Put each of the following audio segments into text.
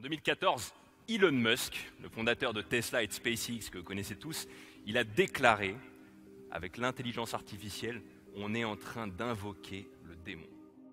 2014, Elon Musk, le fondateur de Tesla et de SpaceX que vous connaissez tous, il a déclaré, avec l'intelligence artificielle, on est en train d'invoquer le démon.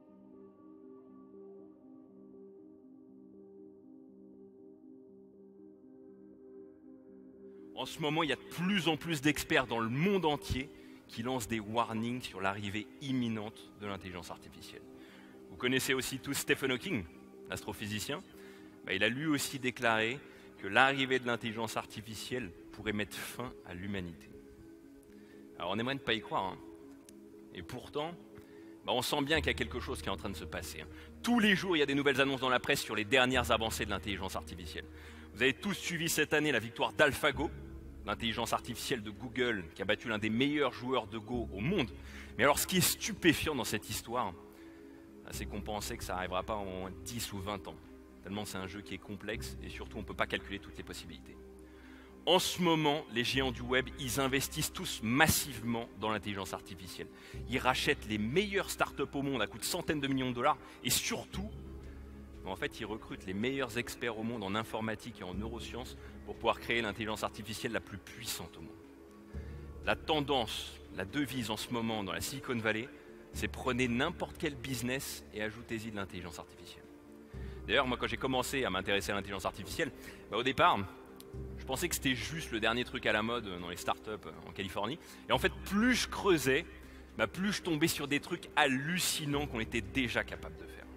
En ce moment, il y a de plus en plus d'experts dans le monde entier qui lancent des warnings sur l'arrivée imminente de l'intelligence artificielle. Vous connaissez aussi tous Stephen Hawking, l'astrophysicien. Il a lui aussi déclaré que l'arrivée de l'intelligence artificielle pourrait mettre fin à l'humanité. Alors on aimerait ne pas y croire, hein. Et pourtant, on sent bien qu'il y a quelque chose qui est en train de se passer, hein. Tous les jours, il y a des nouvelles annonces dans la presse sur les dernières avancées de l'intelligence artificielle. Vous avez tous suivi cette année la victoire d'AlphaGo, l'intelligence artificielle de Google, qui a battu l'un des meilleurs joueurs de Go au monde. Mais alors, ce qui est stupéfiant dans cette histoire, c'est qu'on pensait que ça n'arrivera pas en 10 ou 20 ans. Tellement c'est un jeu qui est complexe et surtout, on ne peut pas calculer toutes les possibilités. En ce moment, les géants du web, ils investissent tous massivement dans l'intelligence artificielle. Ils rachètent les meilleures startups au monde à coût de centaines de millions de dollars et surtout, en fait, ils recrutent les meilleurs experts au monde en informatique et en neurosciences pour pouvoir créer l'intelligence artificielle la plus puissante au monde. La tendance, la devise en ce moment dans la Silicon Valley, c'est prenez n'importe quel business et ajoutez-y de l'intelligence artificielle. D'ailleurs, moi, quand j'ai commencé à m'intéresser à l'intelligence artificielle, au départ, je pensais que c'était juste le dernier truc à la mode dans les startups en Californie. Et en fait, plus je creusais, plus je tombais sur des trucs hallucinants qu'on était déjà capable de faire.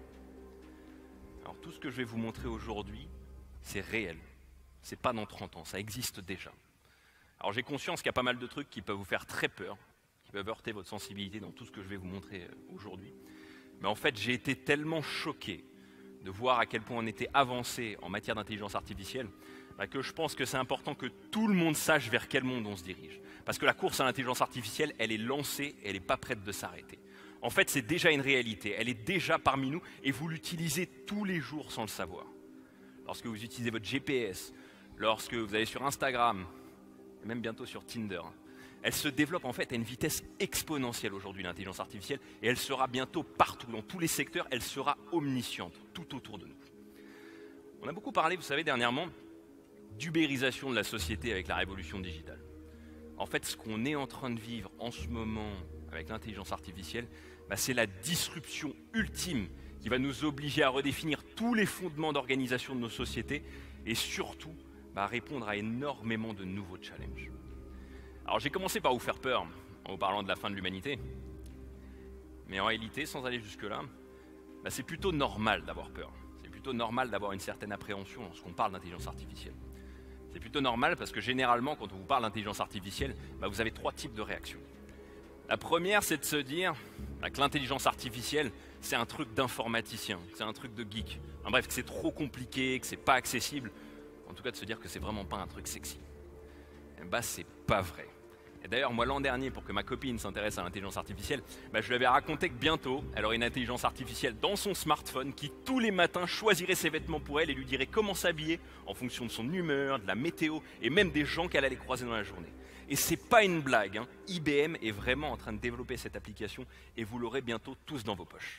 Alors tout ce que je vais vous montrer aujourd'hui, c'est réel. C'est pas dans 30 ans, ça existe déjà. Alors j'ai conscience qu'il y a pas mal de trucs qui peuvent vous faire très peur, qui peuvent heurter votre sensibilité dans tout ce que je vais vous montrer aujourd'hui. Mais en fait, j'ai été tellement choqué de voir à quel point on était avancé en matière d'intelligence artificielle, que je pense que c'est important que tout le monde sache vers quel monde on se dirige. Parce que la course à l'intelligence artificielle, elle est lancée, elle n'est pas prête de s'arrêter. En fait, c'est déjà une réalité, elle est déjà parmi nous et vous l'utilisez tous les jours sans le savoir. Lorsque vous utilisez votre GPS, lorsque vous allez sur Instagram, et même bientôt sur Tinder, elle se développe en fait à une vitesse exponentielle aujourd'hui, l'intelligence artificielle, et elle sera bientôt partout, dans tous les secteurs, elle sera omnisciente, tout autour de nous. On a beaucoup parlé, vous savez, dernièrement, d'ubérisation de la société avec la révolution digitale. En fait, ce qu'on est en train de vivre en ce moment avec l'intelligence artificielle, c'est la disruption ultime qui va nous obliger à redéfinir tous les fondements d'organisation de nos sociétés et surtout à répondre à énormément de nouveaux challenges. Alors j'ai commencé par vous faire peur en vous parlant de la fin de l'humanité, mais en réalité, sans aller jusque-là, c'est plutôt normal d'avoir peur. C'est plutôt normal d'avoir une certaine appréhension lorsqu'on parle d'intelligence artificielle. C'est plutôt normal parce que généralement, quand on vous parle d'intelligence artificielle, vous avez 3 types de réactions. La première, c'est de se dire que l'intelligence artificielle, c'est un truc d'informaticien, c'est un truc de geek. Bref, que c'est trop compliqué, que c'est pas accessible. En tout cas, de se dire que c'est vraiment pas un truc sexy. C'est pas vrai. Et d'ailleurs, moi, l'an dernier, pour que ma copine s'intéresse à l'intelligence artificielle, je lui avais raconté que bientôt, elle aurait une intelligence artificielle dans son smartphone qui, tous les matins, choisirait ses vêtements pour elle et lui dirait comment s'habiller en fonction de son humeur, de la météo et même des gens qu'elle allait croiser dans la journée. Et c'est pas une blague, hein. IBM est vraiment en train de développer cette application et vous l'aurez bientôt tous dans vos poches.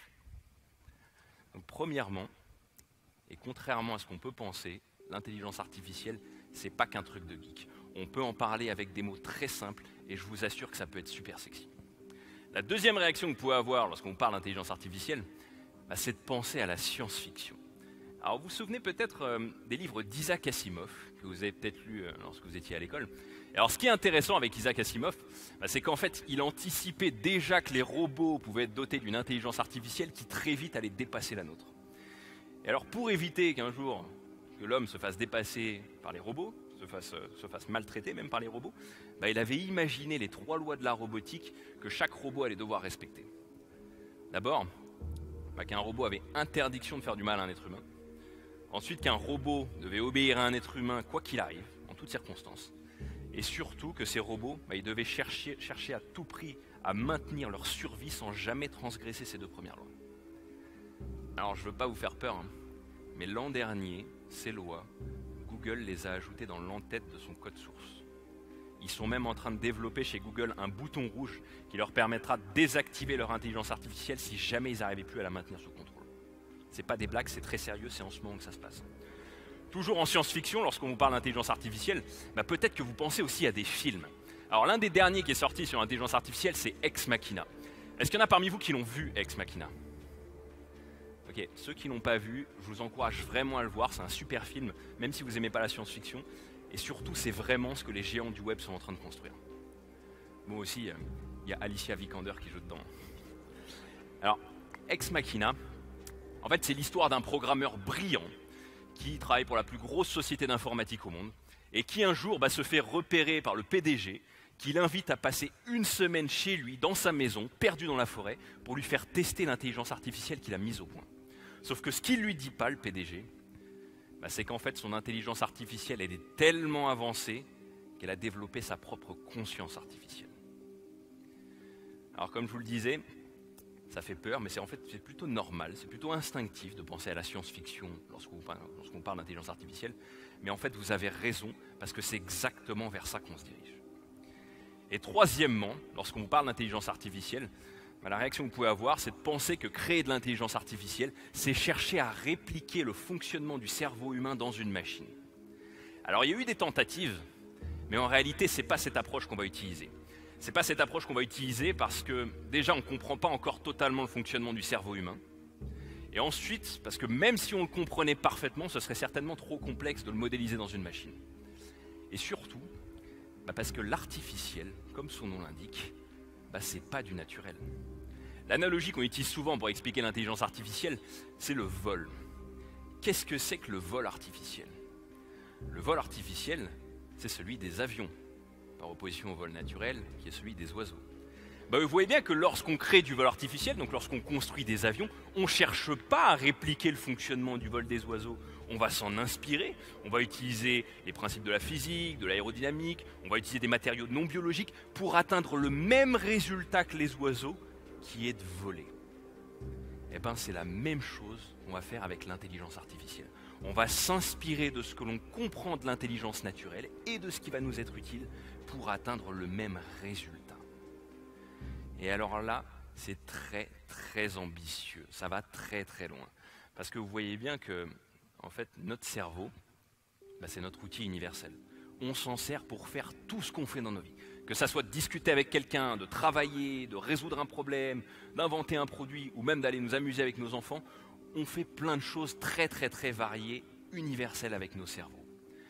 Donc, premièrement, et contrairement à ce qu'on peut penser, l'intelligence artificielle, c'est pas qu'un truc de geek. On peut en parler avec des mots très simples et je vous assure que ça peut être super sexy. La deuxième réaction que vous pouvez avoir lorsqu'on parle d'intelligence artificielle, c'est de penser à la science-fiction. Alors vous vous souvenez peut-être des livres d'Isaac Asimov, que vous avez peut-être lus lorsque vous étiez à l'école. Et alors ce qui est intéressant avec Isaac Asimov, c'est qu'en fait il anticipait déjà que les robots pouvaient être dotés d'une intelligence artificielle qui très vite allait dépasser la nôtre. Et alors pour éviter qu'un jour que l'homme se fasse dépasser par les robots, se fasse maltraiter même par les robots, il avait imaginé les 3 lois de la robotique que chaque robot allait devoir respecter. D'abord, qu'un robot avait interdiction de faire du mal à un être humain. Ensuite, qu'un robot devait obéir à un être humain quoi qu'il arrive, en toutes circonstances. Et surtout que ces robots, ils devaient chercher à tout prix à maintenir leur survie sans jamais transgresser ces 2 premières lois. Alors je ne veux pas vous faire peur, hein, mais l'an dernier, ces lois, Google les a ajoutées dans l'entête de son code source. Ils sont même en train de développer chez Google un bouton rouge qui leur permettra de désactiver leur intelligence artificielle si jamais ils n'arrivaient plus à la maintenir sous contrôle. C'est pas des blagues, c'est très sérieux, c'est en ce moment que ça se passe. toujours en science-fiction, lorsqu'on vous parle d'intelligence artificielle, peut-être que vous pensez aussi à des films. Alors l'un des derniers qui est sorti sur l'intelligence artificielle, c'est Ex Machina. Est-ce qu'il y en a parmi vous qui l'ont vu, Ex Machina? Ok, ceux qui ne l'ont pas vu, je vous encourage vraiment à le voir, c'est un super film, même si vous n'aimez pas la science-fiction, et surtout c'est vraiment ce que les géants du web sont en train de construire. Moi aussi, il y a Alicia Vikander qui joue dedans. Alors, Ex Machina, en fait c'est l'histoire d'un programmeur brillant qui travaille pour la plus grosse société d'informatique au monde, et qui un jour se fait repérer par le PDG, qui l'invite à passer une semaine chez lui, dans sa maison, perdu dans la forêt, pour lui faire tester l'intelligence artificielle qu'il a mise au point. Sauf que ce qu'il lui dit pas, le PDG, c'est qu'en fait son intelligence artificielle elle est tellement avancée qu'elle a développé sa propre conscience artificielle. Alors comme je vous le disais, ça fait peur, mais c'est plutôt normal, c'est plutôt instinctif de penser à la science-fiction lorsqu'on parle d'intelligence artificielle, mais en fait vous avez raison, parce que c'est exactement vers ça qu'on se dirige. Et troisièmement, lorsqu'on parle d'intelligence artificielle, la réaction que vous pouvez avoir, c'est de penser que créer de l'intelligence artificielle, c'est chercher à répliquer le fonctionnement du cerveau humain dans une machine. Alors il y a eu des tentatives, mais en réalité, ce n'est pas cette approche qu'on va utiliser. Ce n'est pas cette approche qu'on va utiliser parce que déjà, on ne comprend pas encore totalement le fonctionnement du cerveau humain. Et ensuite, parce que même si on le comprenait parfaitement, ce serait certainement trop complexe de le modéliser dans une machine. Et surtout, parce que l'artificiel, comme son nom l'indique, ce n'est pas du naturel. L'analogie qu'on utilise souvent pour expliquer l'intelligence artificielle, c'est le vol. Qu'est-ce que c'est que le vol artificiel? Le vol artificiel, c'est celui des avions, par opposition au vol naturel, qui est celui des oiseaux. Vous voyez bien que lorsqu'on crée du vol artificiel, donc lorsqu'on construit des avions, on ne cherche pas à répliquer le fonctionnement du vol des oiseaux. On va s'en inspirer, on va utiliser les principes de la physique, de l'aérodynamique, on va utiliser des matériaux non biologiques pour atteindre le même résultat que les oiseaux, qui est de voler. C'est la même chose qu'on va faire avec l'intelligence artificielle. On va s'inspirer de ce que l'on comprend de l'intelligence naturelle et de ce qui va nous être utile pour atteindre le même résultat. Et alors là, c'est très très ambitieux, ça va très très loin. Parce que vous voyez bien que, en fait, notre cerveau, c'est notre outil universel. On s'en sert pour faire tout ce qu'on fait dans nos vies. Que ça soit de discuter avec quelqu'un, de travailler, de résoudre un problème, d'inventer un produit, ou même d'aller nous amuser avec nos enfants, on fait plein de choses très très très variées, universelles avec nos cerveaux.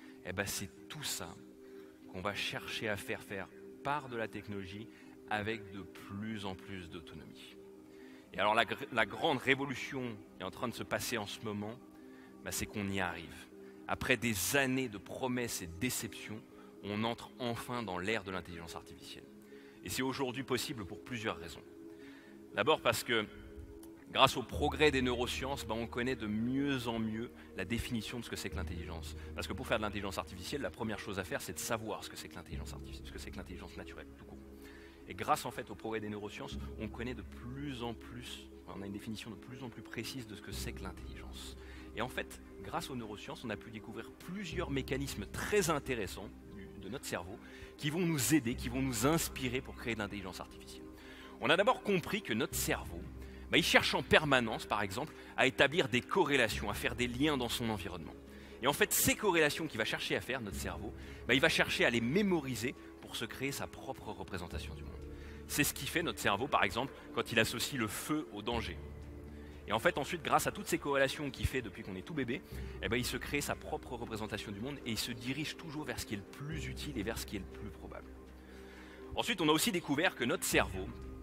C'est tout ça qu'on va chercher à faire par de la technologie, avec de plus en plus d'autonomie. Et alors la grande révolution qui est en train de se passer en ce moment, c'est qu'on y arrive. Après des années de promesses et de déceptions, on entre enfin dans l'ère de l'intelligence artificielle. Et c'est aujourd'hui possible pour plusieurs raisons. D'abord parce que grâce au progrès des neurosciences, on connaît de mieux en mieux la définition de ce que c'est que l'intelligence. Parce que pour faire de l'intelligence artificielle, la première chose à faire, c'est de savoir ce que c'est que l'intelligence artificielle, ce que c'est que l'intelligence naturelle, tout court. Et grâce en fait au progrès des neurosciences, on connaît de plus en plus, on a une définition de plus en plus précise de ce que c'est que l'intelligence. Et en fait, grâce aux neurosciences, on a pu découvrir plusieurs mécanismes très intéressants de notre cerveau qui vont nous aider, qui vont nous inspirer pour créer de l'intelligence artificielle. On a d'abord compris que notre cerveau, il cherche en permanence, par exemple, à établir des corrélations, à faire des liens dans son environnement. Et en fait, ces corrélations qu'il va chercher à faire, notre cerveau, il va chercher à les mémoriser pour se créer sa propre représentation du monde. C'est ce qui fait notre cerveau, par exemple, quand il associe le feu au danger. Et en fait, ensuite, grâce à toutes ces corrélations qu'il fait depuis qu'on est tout bébé, il se crée sa propre représentation du monde et il se dirige toujours vers ce qui est le plus utile et vers ce qui est le plus probable. Ensuite, on a aussi découvert que notre cerveau,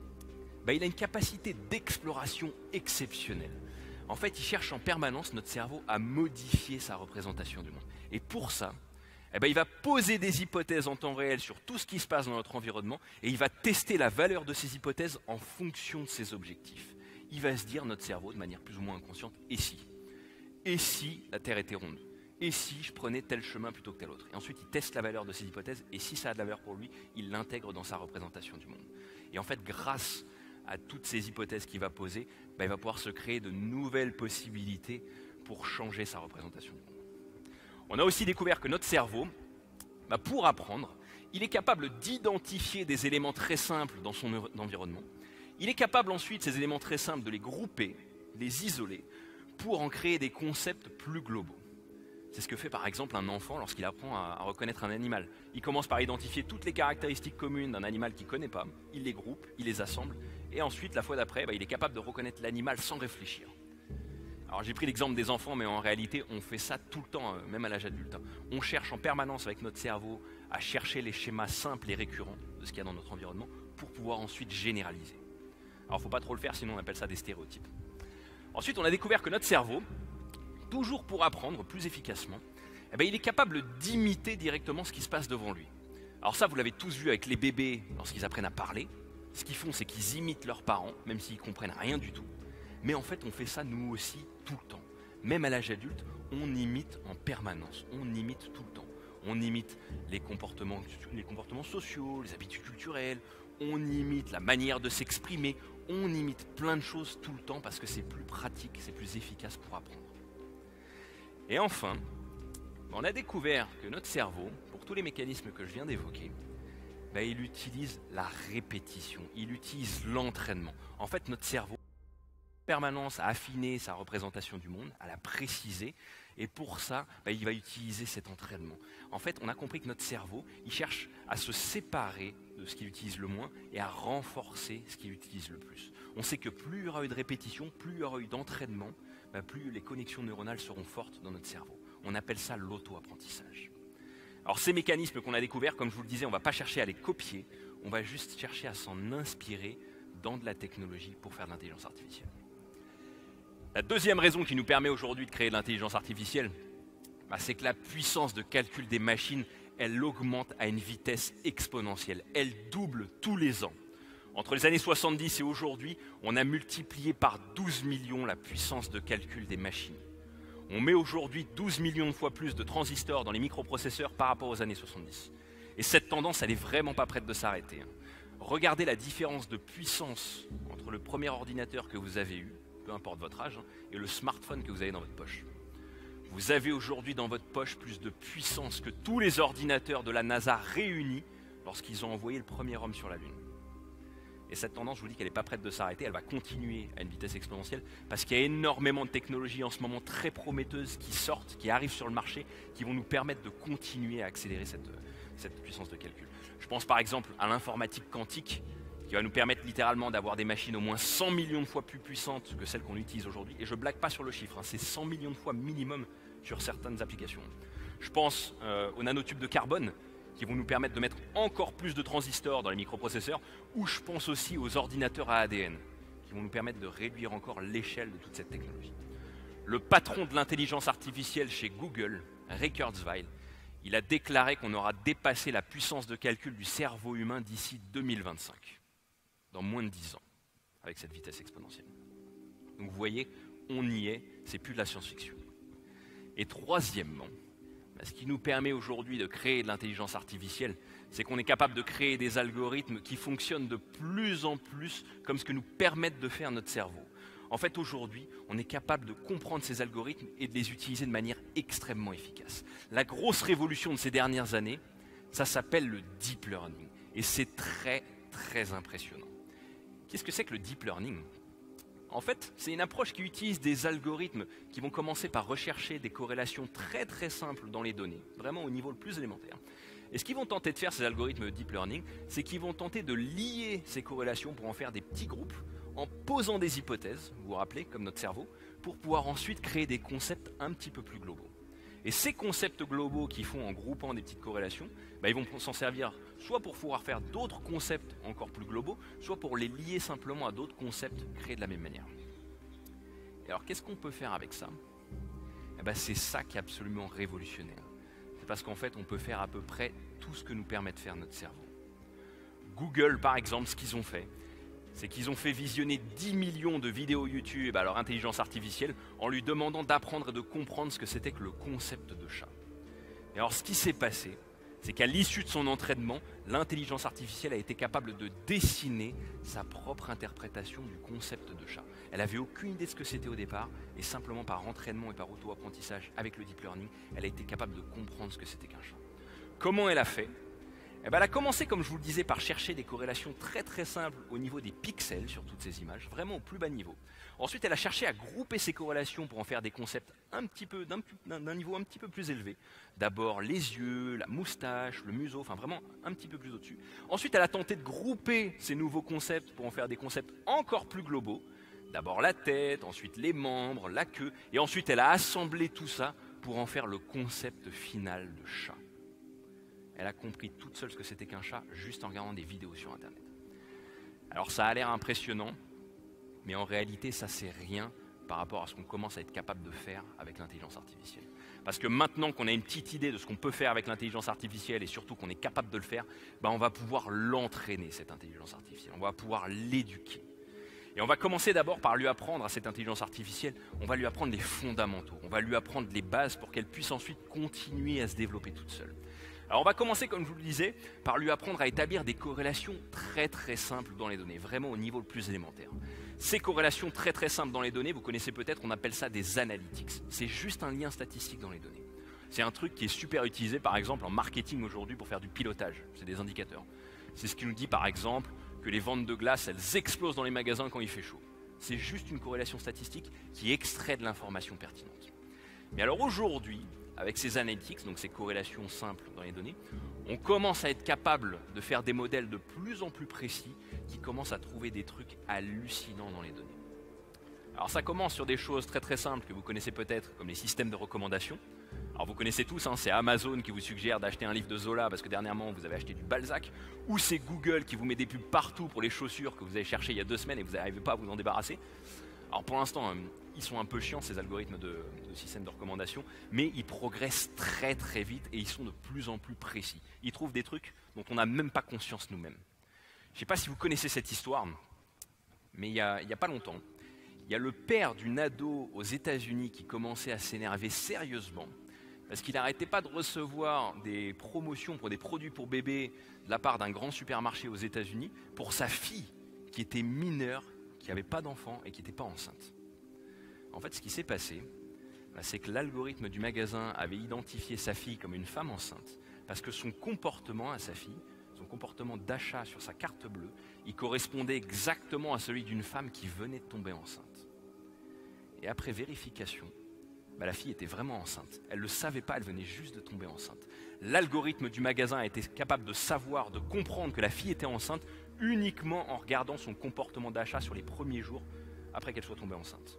il a une capacité d'exploration exceptionnelle. En fait, il cherche en permanence, notre cerveau, à modifier sa représentation du monde. Et pour ça, il va poser des hypothèses en temps réel sur tout ce qui se passe dans notre environnement et il va tester la valeur de ces hypothèses en fonction de ses objectifs. Il va se dire, notre cerveau, de manière plus ou moins inconsciente, et si? Et si la Terre était ronde? Et si je prenais tel chemin plutôt que tel autre? Et ensuite, il teste la valeur de ces hypothèses et si ça a de la valeur pour lui, il l'intègre dans sa représentation du monde. Et en fait, grâce à toutes ces hypothèses qu'il va poser, il va pouvoir se créer de nouvelles possibilités pour changer sa représentation du monde. On a aussi découvert que notre cerveau, pour apprendre, il est capable d'identifier des éléments très simples dans son environnement. Il est capable ensuite, ces éléments très simples, de les grouper, les isoler, pour en créer des concepts plus globaux. C'est ce que fait par exemple un enfant lorsqu'il apprend à reconnaître un animal. Il commence par identifier toutes les caractéristiques communes d'un animal qu'il ne connaît pas, il les groupe, il les assemble, et ensuite, la fois d'après, il est capable de reconnaître l'animal sans réfléchir. Alors j'ai pris l'exemple des enfants, mais en réalité, on fait ça tout le temps, même à l'âge adulte. On cherche en permanence avec notre cerveau à chercher les schémas simples et récurrents de ce qu'il y a dans notre environnement pour pouvoir ensuite généraliser. Alors il ne faut pas trop le faire, sinon on appelle ça des stéréotypes. Ensuite, on a découvert que notre cerveau, toujours pour apprendre plus efficacement, il est capable d'imiter directement ce qui se passe devant lui. Alors ça, vous l'avez tous vu avec les bébés lorsqu'ils apprennent à parler. Ce qu'ils font, c'est qu'ils imitent leurs parents, même s'ils ne comprennent rien du tout. Mais en fait, on fait ça nous aussi tout le temps. Même à l'âge adulte, on imite en permanence, on imite tout le temps. On imite les comportements sociaux, les habitudes culturelles, on imite la manière de s'exprimer, on imite plein de choses tout le temps parce que c'est plus pratique, c'est plus efficace pour apprendre. Et enfin, on a découvert que notre cerveau, pour tous les mécanismes que je viens d'évoquer, il utilise la répétition, il utilise l'entraînement. En fait, notre cerveau, en permanence, a affiné sa représentation du monde, à la préciser, et pour ça, il va utiliser cet entraînement. En fait, on a compris que notre cerveau, il cherche à se séparer de ce qu'il utilise le moins et à renforcer ce qu'il utilise le plus. On sait que plus il y aura eu de répétition, plus il y aura eu d'entraînement, plus les connexions neuronales seront fortes dans notre cerveau. On appelle ça l'auto-apprentissage. Alors ces mécanismes qu'on a découverts, comme je vous le disais, on ne va pas chercher à les copier, on va juste chercher à s'en inspirer dans de la technologie pour faire de l'intelligence artificielle. La deuxième raison qui nous permet aujourd'hui de créer de l'intelligence artificielle, c'est que la puissance de calcul des machines, elle augmente à une vitesse exponentielle. Elle double tous les ans. Entre les années 70 et aujourd'hui, on a multiplié par 12 millions la puissance de calcul des machines. On met aujourd'hui 12 millions de fois plus de transistors dans les microprocesseurs par rapport aux années 70. Et cette tendance, elle n'est vraiment pas prête de s'arrêter. Regardez la différence de puissance entre le premier ordinateur que vous avez eu, peu importe votre âge, et le smartphone que vous avez dans votre poche. Vous avez aujourd'hui dans votre poche plus de puissance que tous les ordinateurs de la NASA réunis lorsqu'ils ont envoyé le premier homme sur la Lune. Et cette tendance, je vous dis qu'elle n'est pas prête de s'arrêter, elle va continuer à une vitesse exponentielle parce qu'il y a énormément de technologies en ce moment très prometteuses qui sortent, qui arrivent sur le marché, qui vont nous permettre de continuer à accélérer cette puissance de calcul. Je pense par exemple à l'informatique quantique qui va nous permettre littéralement d'avoir des machines au moins 100 millions de fois plus puissantes que celles qu'on utilise aujourd'hui. Et je ne blague pas sur le chiffre, c'est 100 millions de fois minimum sur certaines applications. Je pense aux nanotubes de carbone qui vont nous permettre de mettre encore plus de transistors dans les microprocesseurs, ou je pense aussi aux ordinateurs à ADN, qui vont nous permettre de réduire encore l'échelle de toute cette technologie. Le patron de l'intelligence artificielle chez Google, Ray Kurzweil, il a déclaré qu'on aura dépassé la puissance de calcul du cerveau humain d'ici 2025, dans moins de 10 ans, avec cette vitesse exponentielle. Donc vous voyez, on y est, c'est plus de la science-fiction. Et troisièmement, ce qui nous permet aujourd'hui de créer de l'intelligence artificielle, c'est qu'on est capable de créer des algorithmes qui fonctionnent de plus en plus comme ce que nous permettent de faire notre cerveau. En fait, aujourd'hui, on est capable de comprendre ces algorithmes et de les utiliser de manière extrêmement efficace. La grosse révolution de ces dernières années, ça s'appelle le deep learning. Et c'est très, très impressionnant. Qu'est-ce que c'est que le deep learning ? En fait, c'est une approche qui utilise des algorithmes qui vont commencer par rechercher des corrélations très très simples dans les données, vraiment au niveau le plus élémentaire. Et ce qu'ils vont tenter de faire, ces algorithmes de deep learning, c'est qu'ils vont tenter de lier ces corrélations pour en faire des petits groupes, en posant des hypothèses, vous vous rappelez, comme notre cerveau, pour pouvoir ensuite créer des concepts un petit peu plus globaux. Et ces concepts globaux qu'ils font en groupant des petites corrélations, ils vont s'en servir soit pour pouvoir faire d'autres concepts encore plus globaux, soit pour les lier simplement à d'autres concepts créés de la même manière. Et alors qu'est-ce qu'on peut faire avec ça ? C'est ça qui est absolument révolutionnaire. C'est parce qu'en fait on peut faire à peu près tout ce que nous permet de faire notre cerveau. Google par exemple, ce qu'ils ont fait, c'est qu'ils ont fait visionner 10 millions de vidéos YouTube à leur intelligence artificielle en lui demandant d'apprendre et de comprendre ce que c'était que le concept de chat. Et alors ce qui s'est passé, c'est qu'à l'issue de son entraînement, l'intelligence artificielle a été capable de dessiner sa propre interprétation du concept de chat. Elle n'avait aucune idée de ce que c'était au départ, et simplement par entraînement et par auto-apprentissage avec le deep learning, elle a été capable de comprendre ce que c'était qu'un chat. Comment elle a fait ? Eh ben, elle a commencé, comme je vous le disais, par chercher des corrélations très très simples au niveau des pixels sur toutes ces images, vraiment au plus bas niveau. Ensuite, elle a cherché à grouper ces corrélations pour en faire des concepts d'un niveau un petit peu plus élevé. D'abord les yeux, la moustache, le museau, enfin vraiment un petit peu plus au-dessus. Ensuite, elle a tenté de grouper ces nouveaux concepts pour en faire des concepts encore plus globaux. D'abord la tête, ensuite les membres, la queue, et ensuite elle a assemblé tout ça pour en faire le concept final de chat. Elle a compris toute seule ce que c'était qu'un chat juste en regardant des vidéos sur Internet. Alors ça a l'air impressionnant, mais en réalité ça c'est rien par rapport à ce qu'on commence à être capable de faire avec l'intelligence artificielle. Parce que maintenant qu'on a une petite idée de ce qu'on peut faire avec l'intelligence artificielle et surtout qu'on est capable de le faire, on va pouvoir l'entraîner cette intelligence artificielle, on va pouvoir l'éduquer. Et on va commencer d'abord par lui apprendre à cette intelligence artificielle, on va lui apprendre les fondamentaux, on va lui apprendre les bases pour qu'elle puisse ensuite continuer à se développer toute seule. Alors on va commencer, comme je vous le disais, par lui apprendre à établir des corrélations très très simples dans les données, vraiment au niveau le plus élémentaire. Ces corrélations très très simples dans les données, vous connaissez peut-être, on appelle ça des analytics. C'est juste un lien statistique dans les données. C'est un truc qui est super utilisé par exemple en marketing aujourd'hui pour faire du pilotage, c'est des indicateurs. C'est ce qui nous dit par exemple que les ventes de glace, elles explosent dans les magasins quand il fait chaud. C'est juste une corrélation statistique qui extrait de l'information pertinente. Mais alors aujourd'hui, avec ces analytics, donc ces corrélations simples dans les données, on commence à être capable de faire des modèles de plus en plus précis qui commencent à trouver des trucs hallucinants dans les données. Alors ça commence sur des choses très très simples que vous connaissez peut-être, comme les systèmes de recommandation. Alors vous connaissez tous, c'est Amazon qui vous suggère d'acheter un livre de Zola parce que dernièrement vous avez acheté du Balzac, ou c'est Google qui vous met des pubs partout pour les chaussures que vous avez cherchées il y a 2 semaines et vous n'arrivez pas à vous en débarrasser. Alors pour l'instant, ils sont un peu chiants ces algorithmes de système de recommandation, mais ils progressent très très vite et ils sont de plus en plus précis. Ils trouvent des trucs dont on n'a même pas conscience nous-mêmes. Je ne sais pas si vous connaissez cette histoire, mais il y a pas longtemps, il y a le père d'une ado aux États-Unis qui commençait à s'énerver sérieusement parce qu'il n'arrêtait pas de recevoir des promotions pour des produits pour bébés de la part d'un grand supermarché aux États-Unis pour sa fille qui était mineure, qui n'avait pas d'enfant et qui n'était pas enceinte. En fait, ce qui s'est passé, c'est que l'algorithme du magasin avait identifié sa fille comme une femme enceinte parce que son comportement à sa fille, son comportement d'achat sur sa carte bleue, il correspondait exactement à celui d'une femme qui venait de tomber enceinte. Et après vérification, la fille était vraiment enceinte. Elle ne le savait pas, elle venait juste de tomber enceinte. L'algorithme du magasin a été capable de savoir, de comprendre que la fille était enceinte uniquement en regardant son comportement d'achat sur les premiers jours après qu'elle soit tombée enceinte.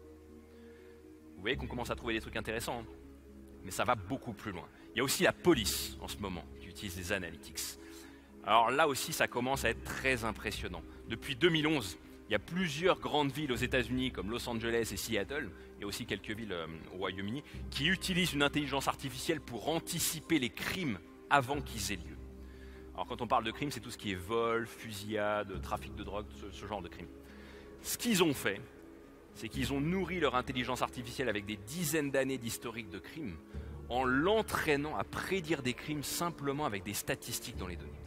Vous voyez qu'on commence à trouver des trucs intéressants, mais ça va beaucoup plus loin. Il y a aussi la police en ce moment qui utilise les analytics. Alors là aussi, ça commence à être très impressionnant. Depuis 2011, il y a plusieurs grandes villes aux États-Unis comme Los Angeles et Seattle, et aussi quelques villes au Royaume-Uni, qui utilisent une intelligence artificielle pour anticiper les crimes avant qu'ils aient lieu. Alors quand on parle de crimes, c'est tout ce qui est vol, fusillade, trafic de drogue, ce genre de crimes. Ce qu'ils ont fait, c'est qu'ils ont nourri leur intelligence artificielle avec des dizaines d'années d'historique de crimes, en l'entraînant à prédire des crimes simplement avec des statistiques dans les données.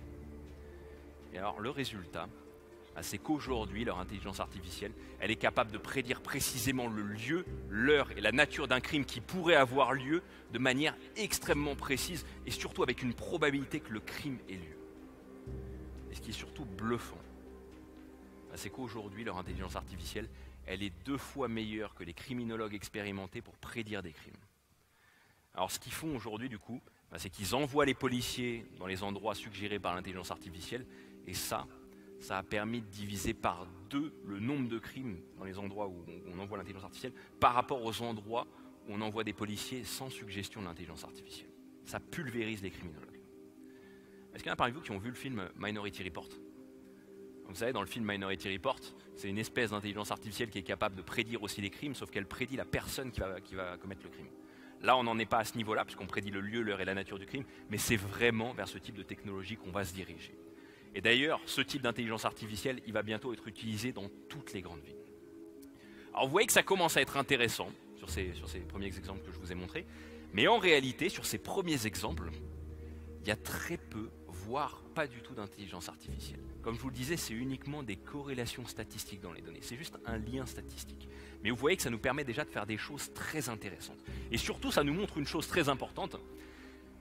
Et alors le résultat, c'est qu'aujourd'hui, leur intelligence artificielle, elle est capable de prédire précisément le lieu, l'heure et la nature d'un crime qui pourrait avoir lieu de manière extrêmement précise et surtout avec une probabilité que le crime ait lieu. Et ce qui est surtout bluffant, c'est qu'aujourd'hui, leur intelligence artificielle, elle est 2 fois meilleure que les criminologues expérimentés pour prédire des crimes. Alors ce qu'ils font aujourd'hui, du coup, c'est qu'ils envoient les policiers dans les endroits suggérés par l'intelligence artificielle et ça a permis de diviser par 2 le nombre de crimes dans les endroits où on envoie l'intelligence artificielle par rapport aux endroits où on envoie des policiers sans suggestion de l'intelligence artificielle. Ça pulvérise les criminologues. Est-ce qu'il y en a parmi vous qui ont vu le film Minority Report ? Vous savez, dans le film Minority Report, c'est une espèce d'intelligence artificielle qui est capable de prédire aussi les crimes, sauf qu'elle prédit la personne qui va commettre le crime. Là, on n'en est pas à ce niveau-là, puisqu'on prédit le lieu, l'heure et la nature du crime, mais c'est vraiment vers ce type de technologie qu'on va se diriger. Et d'ailleurs, ce type d'intelligence artificielle, il va bientôt être utilisé dans toutes les grandes villes. Alors vous voyez que ça commence à être intéressant sur ces premiers exemples que je vous ai montrés, mais en réalité, sur ces premiers exemples, il y a très peu, voire pas du tout d'intelligence artificielle. Comme je vous le disais, c'est uniquement des corrélations statistiques dans les données, c'est juste un lien statistique. Mais vous voyez que ça nous permet déjà de faire des choses très intéressantes. Et surtout, ça nous montre une chose très importante,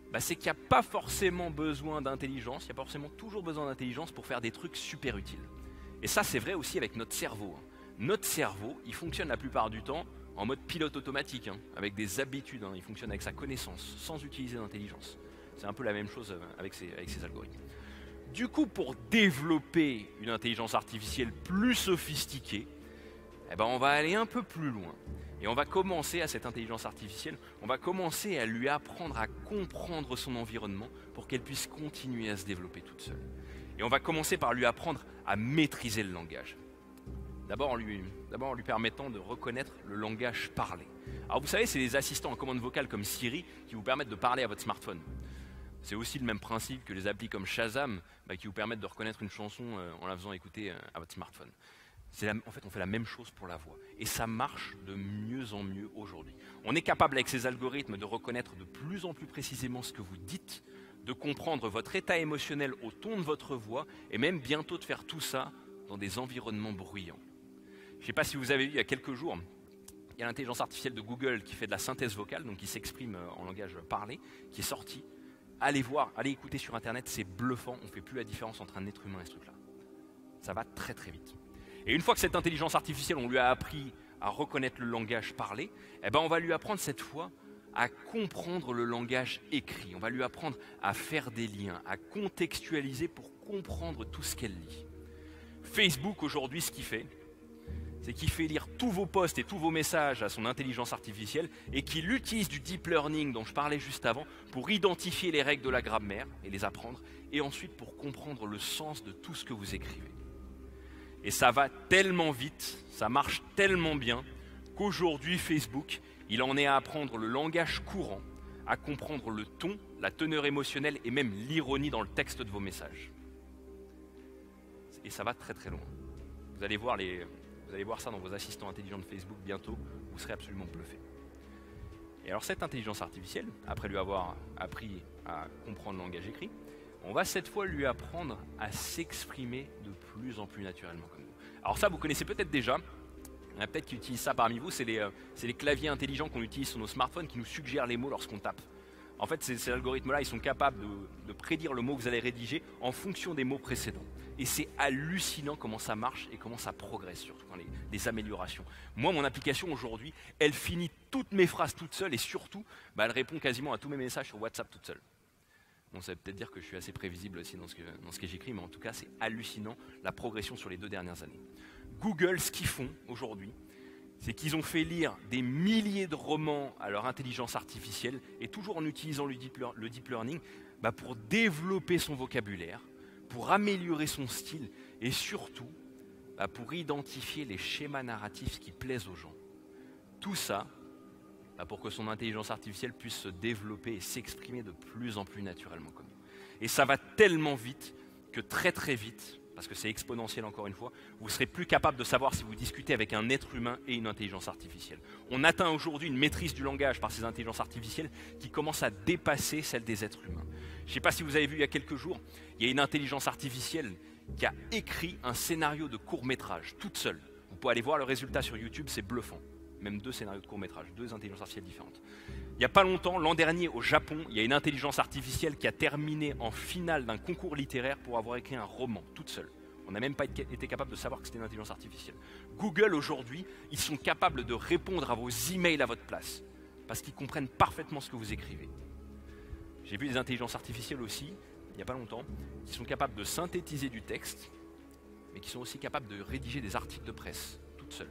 c'est qu'il n'y a pas forcément besoin d'intelligence, il n'y a pas forcément toujours besoin d'intelligence pour faire des trucs super utiles. Et ça, c'est vrai aussi avec notre cerveau. Notre cerveau, il fonctionne la plupart du temps en mode pilote automatique, avec des habitudes, il fonctionne avec sa connaissance, sans utiliser d'intelligence. C'est un peu la même chose avec ces algorithmes. Du coup, pour développer une intelligence artificielle plus sophistiquée, on va aller un peu plus loin. Et on va commencer à cette intelligence artificielle, on va commencer à lui apprendre à comprendre son environnement pour qu'elle puisse continuer à se développer toute seule. Et on va commencer par lui apprendre à maîtriser le langage. D'abord en lui permettant de reconnaître le langage parlé. Alors vous savez, c'est les assistants en commande vocale comme Siri qui vous permettent de parler à votre smartphone. C'est aussi le même principe que les applis comme Shazam qui vous permettent de reconnaître une chanson en la faisant écouter à votre smartphone. En fait, on fait la même chose pour la voix. Et ça marche de mieux en mieux aujourd'hui. On est capable avec ces algorithmes de reconnaître de plus en plus précisément ce que vous dites, de comprendre votre état émotionnel au ton de votre voix, et même bientôt de faire tout ça dans des environnements bruyants. Je ne sais pas si vous avez vu il y a quelques jours, il y a l'intelligence artificielle de Google qui fait de la synthèse vocale, donc qui s'exprime en langage parlé, qui est sortie. Allez voir, allez écouter sur Internet, c'est bluffant, on ne fait plus la différence entre un être humain et ce truc-là. Ça va très très vite. Et une fois que cette intelligence artificielle, on lui a appris à reconnaître le langage parlé, on va lui apprendre cette fois à comprendre le langage écrit. On va lui apprendre à faire des liens, à contextualiser pour comprendre tout ce qu'elle lit. Facebook aujourd'hui, ce qu'il fait, c'est qu'il fait lire tous vos posts et tous vos messages à son intelligence artificielle et qu'il utilise du deep learning dont je parlais juste avant pour identifier les règles de la grammaire et les apprendre et ensuite pour comprendre le sens de tout ce que vous écrivez. Et ça va tellement vite, ça marche tellement bien qu'aujourd'hui Facebook, il en est à apprendre le langage courant, à comprendre le ton, la teneur émotionnelle et même l'ironie dans le texte de vos messages. Et ça va très très loin. Vous allez voir ça dans vos assistants intelligents de Facebook bientôt, vous serez absolument bluffés. Et alors cette intelligence artificielle, après lui avoir appris à comprendre le langage écrit, on va cette fois lui apprendre à s'exprimer de plus en plus naturellement comme nous. Alors ça, vous connaissez peut-être déjà, il y en a peut-être qui utilisent ça parmi vous, c'est les claviers intelligents qu'on utilise sur nos smartphones qui nous suggèrent les mots lorsqu'on tape. En fait, ces algorithmes-là, ils sont capables de prédire le mot que vous allez rédiger en fonction des mots précédents. Et c'est hallucinant comment ça marche et comment ça progresse, surtout les améliorations. Moi, mon application aujourd'hui, elle finit toutes mes phrases toute seule et surtout, elle répond quasiment à tous mes messages sur WhatsApp toute seule. Bon, ça veut peut-être dire que je suis assez prévisible aussi dans ce que j'écris, mais en tout cas, c'est hallucinant la progression sur les 2 dernières années. Google, ce qu'ils font aujourd'hui, c'est qu'ils ont fait lire des milliers de romans à leur intelligence artificielle, et toujours en utilisant le deep learning, pour développer son vocabulaire, pour améliorer son style, et surtout, pour identifier les schémas narratifs qui plaisent aux gens. Tout ça, pour que son intelligence artificielle puisse se développer et s'exprimer de plus en plus naturellement comme nous. Et ça va tellement vite que très très vite, parce que c'est exponentiel encore une fois, vous serez plus capable de savoir si vous discutez avec un être humain et une intelligence artificielle. On atteint aujourd'hui une maîtrise du langage par ces intelligences artificielles qui commence à dépasser celle des êtres humains. Je ne sais pas si vous avez vu il y a quelques jours, il y a une intelligence artificielle qui a écrit un scénario de court-métrage, toute seule. Vous pouvez aller voir le résultat sur YouTube, c'est bluffant. Même 2 scénarios de court-métrage, 2 intelligences artificielles différentes. Il n'y a pas longtemps, l'an dernier au Japon, il y a une intelligence artificielle qui a terminé en finale d'un concours littéraire pour avoir écrit un roman, toute seule. On n'a même pas été capable de savoir que c'était une intelligence artificielle. Google aujourd'hui, ils sont capables de répondre à vos emails à votre place, parce qu'ils comprennent parfaitement ce que vous écrivez. J'ai vu des intelligences artificielles aussi, il n'y a pas longtemps, qui sont capables de synthétiser du texte, mais qui sont aussi capables de rédiger des articles de presse, toutes seules.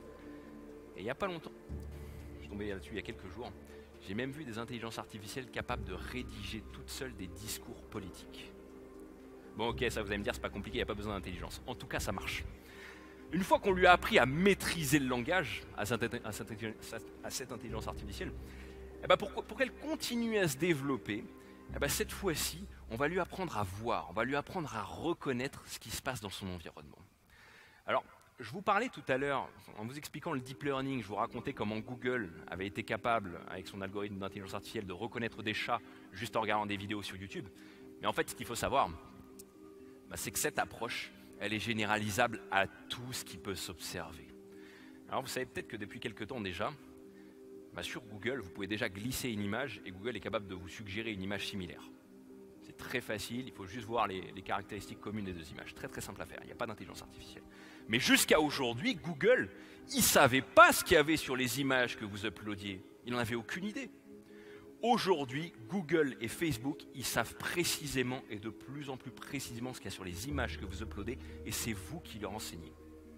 Et il n'y a pas longtemps, je suis tombé là-dessus il y a quelques jours, j'ai même vu des intelligences artificielles capables de rédiger toutes seules des discours politiques. Bon ok, ça vous allez me dire, c'est pas compliqué, il n'y a pas besoin d'intelligence. En tout cas, ça marche. Une fois qu'on lui a appris à maîtriser le langage, à cette intelligence artificielle, pour qu'elle continue à se développer, cette fois-ci, on va lui apprendre à voir, on va lui apprendre à reconnaître ce qui se passe dans son environnement. Alors, je vous parlais tout à l'heure, en vous expliquant le deep learning, je vous racontais comment Google avait été capable, avec son algorithme d'intelligence artificielle, de reconnaître des chats juste en regardant des vidéos sur YouTube. Mais en fait, ce qu'il faut savoir, c'est que cette approche, elle est généralisable à tout ce qui peut s'observer. Alors vous savez peut-être que depuis quelque temps déjà, Sur Google, vous pouvez déjà glisser une image et Google est capable de vous suggérer une image similaire. C'est très facile, il faut juste voir les caractéristiques communes des deux images. Très très simple à faire, il n'y a pas d'intelligence artificielle. Mais jusqu'à aujourd'hui, Google, il ne savait pas ce qu'il y avait sur les images que vous uploadiez. Il n'en avait aucune idée. Aujourd'hui, Google et Facebook, ils savent précisément et de plus en plus précisément ce qu'il y a sur les images que vous uploadez et c'est vous qui leur enseignez.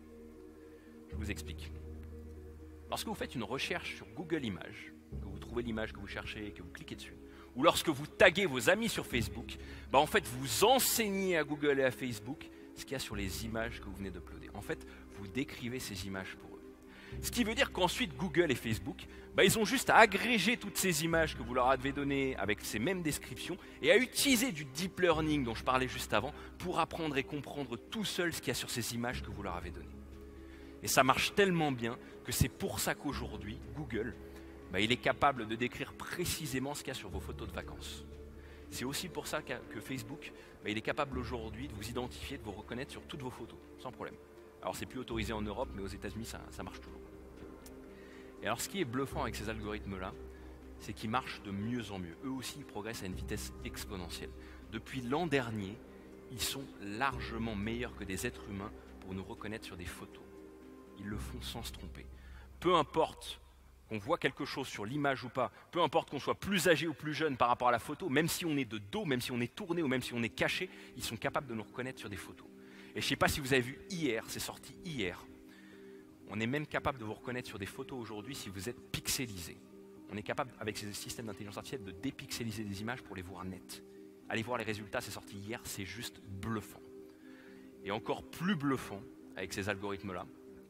Je vous explique. Lorsque vous faites une recherche sur Google Images, que vous trouvez l'image que vous cherchez et que vous cliquez dessus, ou lorsque vous taguez vos amis sur Facebook, en fait, vous enseignez à Google et à Facebook ce qu'il y a sur les images que vous venez d'uploader. En fait, vous décrivez ces images pour eux. Ce qui veut dire qu'ensuite, Google et Facebook, ils ont juste à agréger toutes ces images que vous leur avez données avec ces mêmes descriptions et à utiliser du deep learning dont je parlais juste avant pour apprendre et comprendre tout seul ce qu'il y a sur ces images que vous leur avez données. Et ça marche tellement bien que c'est pour ça qu'aujourd'hui, Google, il est capable de décrire précisément ce qu'il y a sur vos photos de vacances. C'est aussi pour ça que Facebook, il est capable aujourd'hui de vous identifier, de vous reconnaître sur toutes vos photos, sans problème. Alors c'est plus autorisé en Europe, mais aux États-Unis, ça marche toujours. Et alors ce qui est bluffant avec ces algorithmes-là, c'est qu'ils marchent de mieux en mieux. Eux aussi, ils progressent à une vitesse exponentielle. Depuis l'an dernier, ils sont largement meilleurs que des êtres humains pour nous reconnaître sur des photos. Ils le font sans se tromper. Peu importe qu'on voit quelque chose sur l'image ou pas, peu importe qu'on soit plus âgé ou plus jeune par rapport à la photo, même si on est de dos, même si on est tourné ou même si on est caché, ils sont capables de nous reconnaître sur des photos. Et je ne sais pas si vous avez vu hier, c'est sorti hier, on est même capable de vous reconnaître sur des photos aujourd'hui si vous êtes pixelisé. On est capable, avec ces systèmes d'intelligence artificielle, de dépixeliser des images pour les voir nettes. Allez voir les résultats, c'est sorti hier, c'est juste bluffant. Et encore plus bluffant, avec ces algorithmes-là,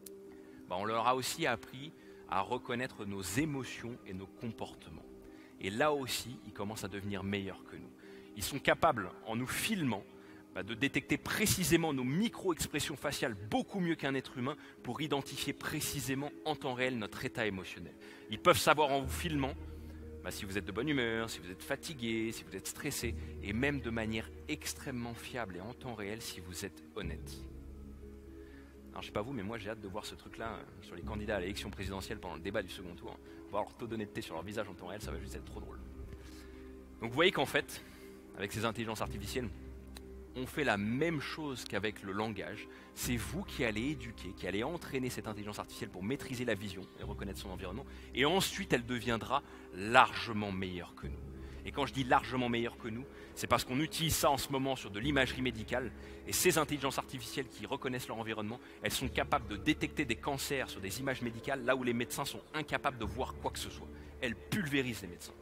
on leur a aussi appris à reconnaître nos émotions et nos comportements. Et là aussi, ils commencent à devenir meilleurs que nous. Ils sont capables, en nous filmant, de détecter précisément nos micro-expressions faciales beaucoup mieux qu'un être humain pour identifier précisément en temps réel notre état émotionnel. Ils peuvent savoir en vous filmant si vous êtes de bonne humeur, si vous êtes fatigué, si vous êtes stressé, et même de manière extrêmement fiable et en temps réel si vous êtes honnête. Alors je sais pas vous, mais moi j'ai hâte de voir ce truc-là sur les candidats à l'élection présidentielle pendant le débat du second tour. Voir leur taux d'honnêteté sur leur visage en temps réel, ça va juste être trop drôle. Donc vous voyez qu'en fait, avec ces intelligences artificielles, on fait la même chose qu'avec le langage. C'est vous qui allez éduquer, qui allez entraîner cette intelligence artificielle pour maîtriser la vision et reconnaître son environnement. Et ensuite, elle deviendra largement meilleure que nous. Et quand je dis largement meilleure que nous, c'est parce qu'on utilise ça en ce moment sur de l'imagerie médicale. Et ces intelligences artificielles qui reconnaissent leur environnement, elles sont capables de détecter des cancers sur des images médicales là où les médecins sont incapables de voir quoi que ce soit. Elles pulvérisent les médecins.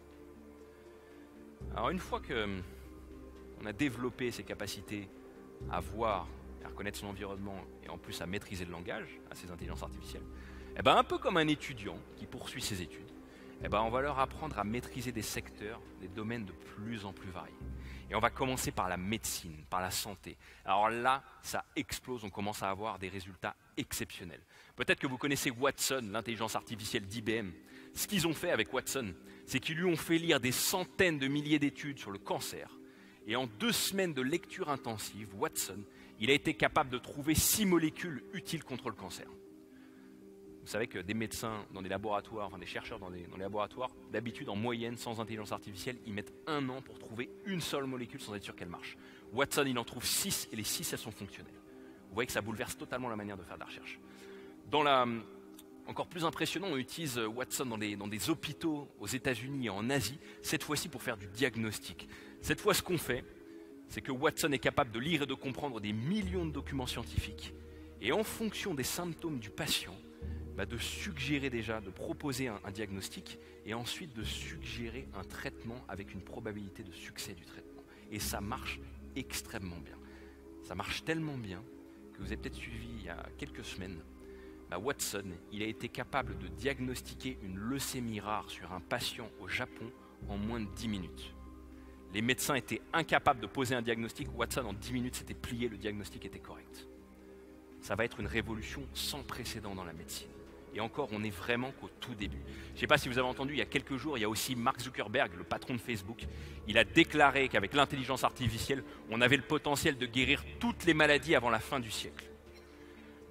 Alors une fois qu'on a développé ces capacités à voir, à reconnaître son environnement et en plus à maîtriser le langage, à ces intelligences artificielles, un peu comme un étudiant qui poursuit ses études, on va leur apprendre à maîtriser des secteurs, des domaines de plus en plus variés. Et on va commencer par la médecine, par la santé. Alors là, ça explose, on commence à avoir des résultats exceptionnels. Peut-être que vous connaissez Watson, l'intelligence artificielle d'IBM. Ce qu'ils ont fait avec Watson, c'est qu'ils lui ont fait lire des centaines de milliers d'études sur le cancer. Et en 2 semaines de lecture intensive, Watson, il a été capable de trouver 6 molécules utiles contre le cancer. Vous savez que des médecins dans des laboratoires, des chercheurs dans les laboratoires, d'habitude, en moyenne, sans intelligence artificielle, ils mettent 1 an pour trouver une seule molécule sans être sûr qu'elle marche. Watson, il en trouve 6 et les 6, elles sont fonctionnelles. Vous voyez que ça bouleverse totalement la manière de faire de la recherche. Encore plus impressionnant, on utilise Watson dans des hôpitaux aux États-Unis et en Asie, cette fois-ci pour faire du diagnostic. Cette fois, ce qu'on fait, c'est que Watson est capable de lire et de comprendre des millions de documents scientifiques et en fonction des symptômes du patient, de suggérer déjà, de proposer un diagnostic et ensuite de suggérer un traitement avec une probabilité de succès du traitement. Et ça marche extrêmement bien. Ça marche tellement bien que vous avez peut-être suivi il y a quelques semaines, Watson, il a été capable de diagnostiquer une leucémie rare sur un patient au Japon en moins de 10 minutes. Les médecins étaient incapables de poser un diagnostic. Watson, en 10 minutes, s'était plié, le diagnostic était correct. Ça va être une révolution sans précédent dans la médecine. Et encore, on n'est vraiment qu'au tout début. Je ne sais pas si vous avez entendu, il y a quelques jours, il y a aussi Mark Zuckerberg, le patron de Facebook. Il a déclaré qu'avec l'intelligence artificielle, on avait le potentiel de guérir toutes les maladies avant la fin du siècle.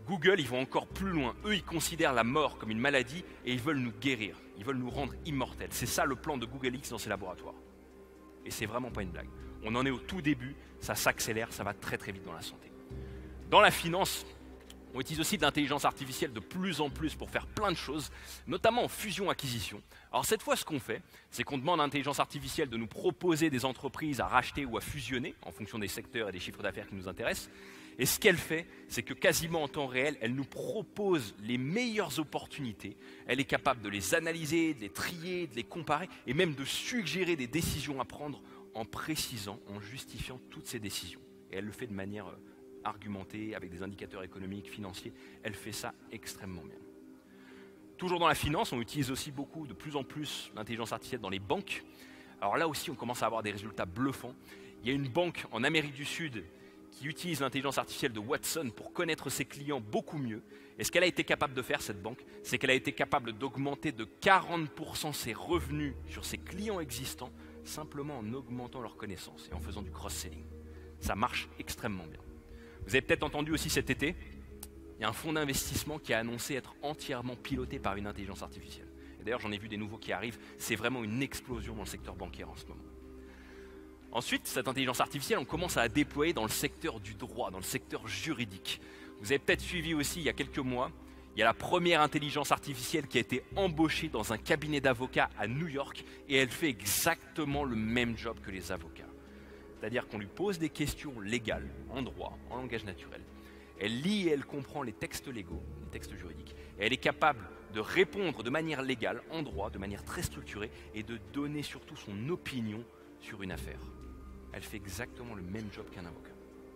Google, ils vont encore plus loin. Eux, ils considèrent la mort comme une maladie et ils veulent nous guérir. Ils veulent nous rendre immortels. C'est ça le plan de Google X dans ses laboratoires. Et c'est vraiment pas une blague. On en est au tout début, ça s'accélère, ça va très très vite dans la santé. Dans la finance, on utilise aussi de l'intelligence artificielle de plus en plus pour faire plein de choses, notamment en fusion-acquisition. Alors cette fois, ce qu'on fait, c'est qu'on demande à l'intelligence artificielle de nous proposer des entreprises à racheter ou à fusionner en fonction des secteurs et des chiffres d'affaires qui nous intéressent. Et ce qu'elle fait, c'est que quasiment en temps réel, elle nous propose les meilleures opportunités. Elle est capable de les analyser, de les trier, de les comparer et même de suggérer des décisions à prendre en précisant, en justifiant toutes ces décisions. Et elle le fait de manière argumentée, avec des indicateurs économiques, financiers. Elle fait ça extrêmement bien. Toujours dans la finance, on utilise aussi de plus en plus l'intelligence artificielle dans les banques. Alors là aussi, on commence à avoir des résultats bluffants. Il y a une banque en Amérique du Sud qui utilise l'intelligence artificielle de Watson pour connaître ses clients beaucoup mieux. Et ce qu'elle a été capable de faire, cette banque, c'est qu'elle a été capable d'augmenter de 40% ses revenus sur ses clients existants, simplement en augmentant leurs connaissances et en faisant du cross-selling. Ça marche extrêmement bien. Vous avez peut-être entendu aussi cet été, il y a un fonds d'investissement qui a annoncé être entièrement piloté par une intelligence artificielle. Et d'ailleurs, j'en ai vu des nouveaux qui arrivent. C'est vraiment une explosion dans le secteur bancaire en ce moment. Ensuite, cette intelligence artificielle, on commence à la déployer dans le secteur du droit, dans le secteur juridique. Vous avez peut-être suivi aussi, il y a quelques mois, il y a la première intelligence artificielle qui a été embauchée dans un cabinet d'avocats à New York et elle fait exactement le même job que les avocats. C'est-à-dire qu'on lui pose des questions légales, en droit, en langage naturel. Elle lit et elle comprend les textes légaux, les textes juridiques. Et elle est capable de répondre de manière légale, en droit, de manière très structurée, et de donner surtout son opinion sur une affaire. Elle fait exactement le même job qu'un avocat.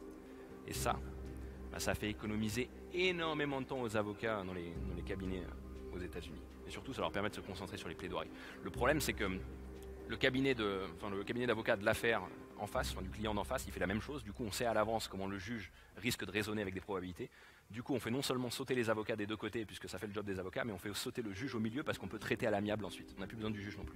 Et ça, ça fait économiser énormément de temps aux avocats dans les cabinets aux États-Unis. Et surtout, ça leur permet de se concentrer sur les plaidoiries. Le problème, c'est que le cabinet d'avocats de l'affaire en face, du client d'en face, il fait la même chose. Du coup, on sait à l'avance comment le juge risque de raisonner avec des probabilités. Du coup, on fait non seulement sauter les avocats des deux côtés, puisque ça fait le job des avocats, mais on fait sauter le juge au milieu parce qu'on peut traiter à l'amiable ensuite. On n'a plus besoin du juge non plus.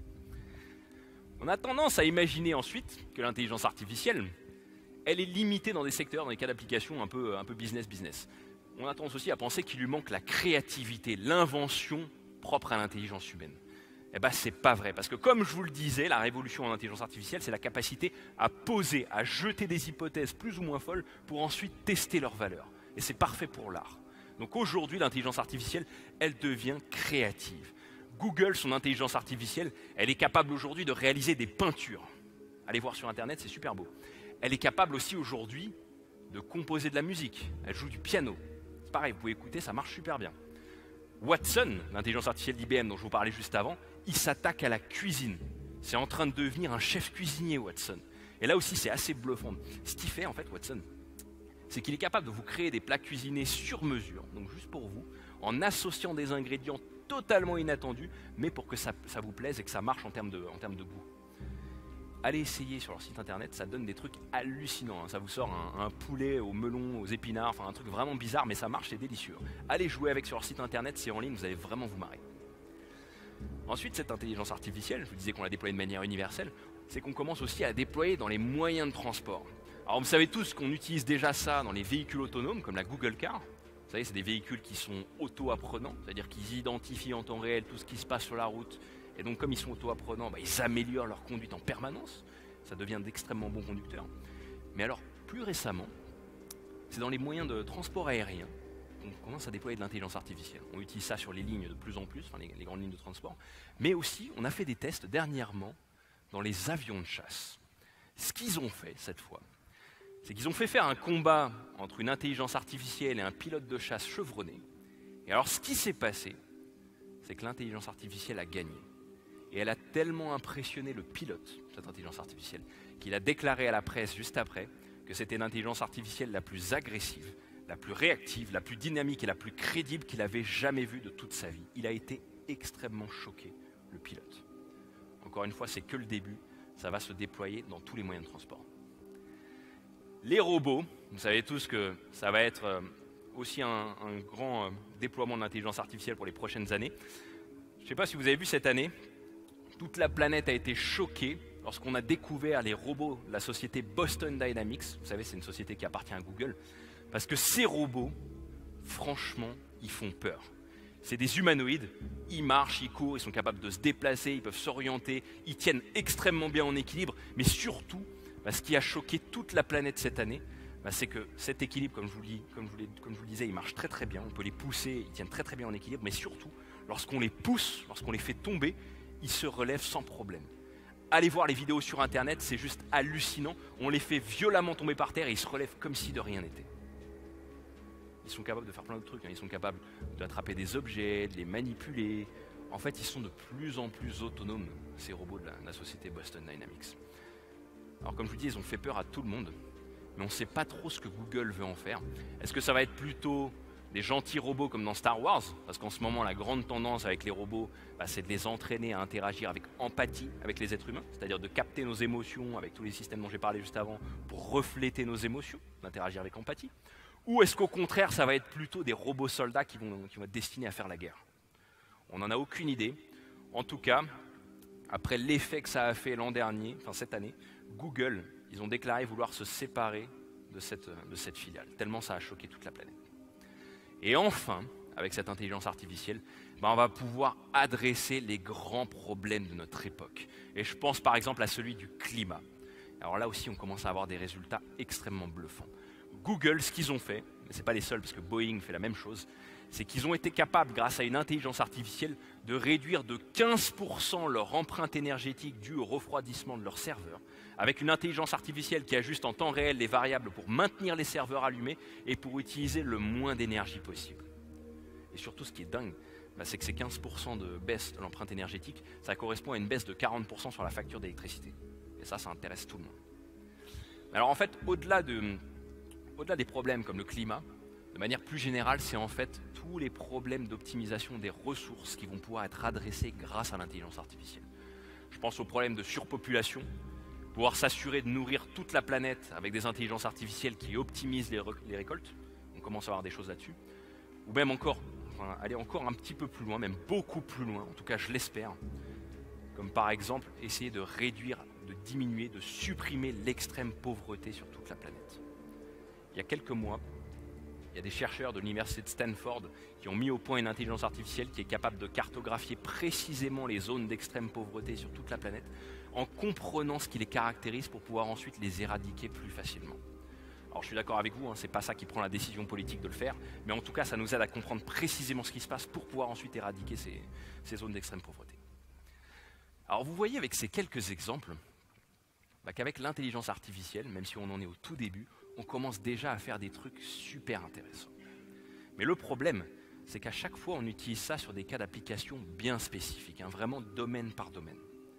On a tendance à imaginer ensuite que l'intelligence artificielle, elle est limitée dans des secteurs, dans des cas d'application un peu business. On a tendance aussi à penser qu'il lui manque la créativité, l'invention propre à l'intelligence humaine. Eh bien, c'est pas vrai, parce que comme je vous le disais, la révolution en intelligence artificielle, c'est la capacité à poser, à jeter des hypothèses plus ou moins folles pour ensuite tester leur valeur. Et c'est parfait pour l'art. Donc aujourd'hui, l'intelligence artificielle, elle devient créative. Google, son intelligence artificielle, elle est capable aujourd'hui de réaliser des peintures. Allez voir sur Internet, c'est super beau. Elle est capable aussi aujourd'hui de composer de la musique. Elle joue du piano. C'est pareil, vous pouvez écouter, ça marche super bien. Watson, l'intelligence artificielle d'IBM dont je vous parlais juste avant, il s'attaque à la cuisine. C'est en train de devenir un chef cuisinier, Watson. Et là aussi, c'est assez bluffant. Ce qu'il fait, en fait, Watson, c'est qu'il est capable de vous créer des plats cuisinés sur mesure, donc juste pour vous, en associant des ingrédients totalement inattendus, mais pour que ça vous plaise et que ça marche en termes de goût. Allez essayer sur leur site internet, ça donne des trucs hallucinants. Ça vous sort un poulet au melon, aux épinards, enfin un truc vraiment bizarre, mais ça marche, c'est délicieux. Allez jouer avec sur leur site internet, c'est en ligne, vous allez vraiment vous marrer. Ensuite, cette intelligence artificielle, je vous disais qu'on la déploie de manière universelle, c'est qu'on commence aussi à déployer dans les moyens de transport. Alors vous savez tous qu'on utilise déjà ça dans les véhicules autonomes, comme la Google Car. Vous savez, c'est des véhicules qui sont auto-apprenants, c'est-à-dire qu'ils identifient en temps réel tout ce qui se passe sur la route. Et donc, comme ils sont auto-apprenants, ils améliorent leur conduite en permanence. Ça devient d'extrêmement bons conducteurs. Mais alors, plus récemment, c'est dans les moyens de transport aérien qu'on commence à déployer de l'intelligence artificielle. On utilise ça sur les lignes de plus en plus, enfin les grandes lignes de transport. Mais aussi, on a fait des tests dernièrement dans les avions de chasse. Ce qu'ils ont fait cette fois, c'est qu'ils ont fait faire un combat entre une intelligence artificielle et un pilote de chasse chevronné. Et alors, ce qui s'est passé, c'est que l'intelligence artificielle a gagné. Et elle a tellement impressionné le pilote, cette intelligence artificielle, qu'il a déclaré à la presse juste après que c'était l'intelligence artificielle la plus agressive, la plus réactive, la plus dynamique et la plus crédible qu'il avait jamais vue de toute sa vie. Il a été extrêmement choqué, le pilote. Encore une fois, c'est que le début, ça va se déployer dans tous les moyens de transport. Les robots, vous savez tous que ça va être aussi un grand déploiement de l'intelligence artificielle pour les prochaines années. Je ne sais pas si vous avez vu cette année, toute la planète a été choquée lorsqu'on a découvert les robots de la société Boston Dynamics. Vous savez, c'est une société qui appartient à Google. Parce que ces robots franchement, ils font peur. C'est des humanoïdes, ils marchent, ils courent, ils sont capables de se déplacer, ils peuvent s'orienter, ils tiennent extrêmement bien en équilibre, mais surtout, ce qui a choqué toute la planète cette année, c'est que cet équilibre, comme je vous le disais, il marche très très bien, on peut les pousser, ils tiennent très très bien en équilibre, mais surtout, lorsqu'on les pousse, lorsqu'on les fait tomber, ils se relèvent sans problème. Allez voir les vidéos sur internet, c'est juste hallucinant, on les fait violemment tomber par terre et ils se relèvent comme si de rien n'était. Ils sont capables de faire plein de trucs, ils sont capables d'attraper des objets, de les manipuler. En fait, ils sont de plus en plus autonomes, ces robots de la société Boston Dynamics. Alors comme je vous dis, ils ont fait peur à tout le monde, mais on ne sait pas trop ce que Google veut en faire. Est-ce que ça va être plutôt des gentils robots comme dans Star Wars? Parce qu'en ce moment, la grande tendance avec les robots, c'est de les entraîner à interagir avec empathie avec les êtres humains, c'est-à-dire de capter nos émotions avec tous les systèmes dont j'ai parlé juste avant pour refléter nos émotions, d'interagir avec empathie. Ou est-ce qu'au contraire, ça va être plutôt des robots soldats qui vont être destinés à faire la guerre? On n'en a aucune idée. En tout cas, après l'effet que ça a fait l'an dernier, enfin cette année, Google, ils ont déclaré vouloir se séparer de cette filiale, tellement ça a choqué toute la planète. Et enfin, avec cette intelligence artificielle, on va pouvoir adresser les grands problèmes de notre époque. Et je pense par exemple à celui du climat. Alors là aussi, on commence à avoir des résultats extrêmement bluffants. Google, ce qu'ils ont fait, mais ce n'est pas les seuls parce que Boeing fait la même chose, c'est qu'ils ont été capables, grâce à une intelligence artificielle, de réduire de 15% leur empreinte énergétique due au refroidissement de leurs serveurs, avec une intelligence artificielle qui ajuste en temps réel les variables pour maintenir les serveurs allumés et pour utiliser le moins d'énergie possible. Et surtout, ce qui est dingue, c'est que ces 15% de baisse de l'empreinte énergétique, ça correspond à une baisse de 40% sur la facture d'électricité. Et ça intéresse tout le monde. Alors en fait, au-delà des problèmes comme le climat, de manière plus générale, c'est en fait tous les problèmes d'optimisation des ressources qui vont pouvoir être adressés grâce à l'intelligence artificielle. Je pense aux problèmes de surpopulation, pouvoir s'assurer de nourrir toute la planète avec des intelligences artificielles qui optimisent les récoltes. On commence à avoir des choses là-dessus. Ou même encore, aller encore un petit peu plus loin, même beaucoup plus loin, en tout cas je l'espère, comme par exemple essayer de réduire, de diminuer, de supprimer l'extrême pauvreté sur toute la planète. Il y a quelques mois, il y a des chercheurs de l'université de Stanford qui ont mis au point une intelligence artificielle qui est capable de cartographier précisément les zones d'extrême pauvreté sur toute la planète en comprenant ce qui les caractérise pour pouvoir ensuite les éradiquer plus facilement. Alors je suis d'accord avec vous, ce n'est pas ça qui prend la décision politique de le faire, mais en tout cas ça nous aide à comprendre précisément ce qui se passe pour pouvoir ensuite éradiquer ces zones d'extrême pauvreté. Alors vous voyez avec ces quelques exemples qu'avec l'intelligence artificielle, même si on en est au tout début, on commence déjà à faire des trucs super intéressants. Mais le problème, c'est qu'à chaque fois, on utilise ça sur des cas d'application bien spécifiques, vraiment domaine par domaine.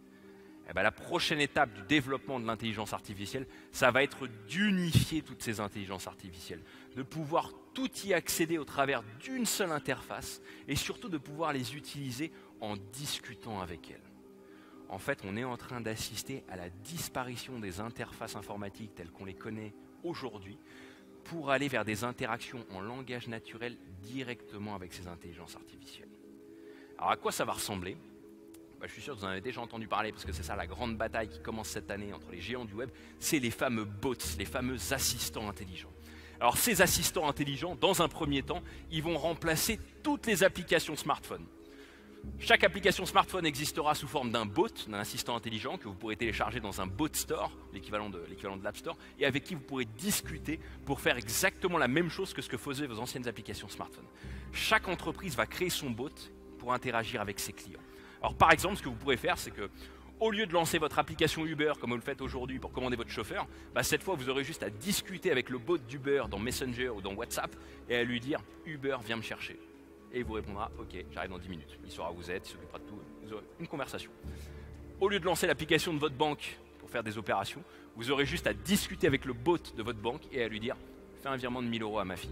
La prochaine étape du développement de l'intelligence artificielle, ça va être d'unifier toutes ces intelligences artificielles, de pouvoir tout y accéder au travers d'une seule interface et surtout de pouvoir les utiliser en discutant avec elles. En fait, on est en train d'assister à la disparition des interfaces informatiques telles qu'on les connaît aujourd'hui pour aller vers des interactions en langage naturel directement avec ces intelligences artificielles. Alors à quoi ça va ressembler ? Je suis sûr que vous en avez déjà entendu parler parce que c'est ça la grande bataille qui commence cette année entre les géants du web, c'est les fameux bots, les fameux assistants intelligents. Alors ces assistants intelligents, dans un premier temps, ils vont remplacer toutes les applications smartphone. Chaque application smartphone existera sous forme d'un bot, d'un assistant intelligent que vous pourrez télécharger dans un bot store, l'équivalent de l'App Store, et avec qui vous pourrez discuter pour faire exactement la même chose que ce que faisaient vos anciennes applications smartphone. Chaque entreprise va créer son bot pour interagir avec ses clients. Alors par exemple, ce que vous pourrez faire, c'est que au lieu de lancer votre application Uber comme vous le faites aujourd'hui pour commander votre chauffeur, cette fois vous aurez juste à discuter avec le bot d'Uber dans Messenger ou dans WhatsApp et à lui dire « Uber, viens me chercher ». Et il vous répondra « Ok, j'arrive dans 10 minutes ». Il saura où vous êtes, il s'occupera de tout, vous aurez une conversation. Au lieu de lancer l'application de votre banque pour faire des opérations, vous aurez juste à discuter avec le bot de votre banque et à lui dire « Fais un virement de 1 000 € à ma fille ».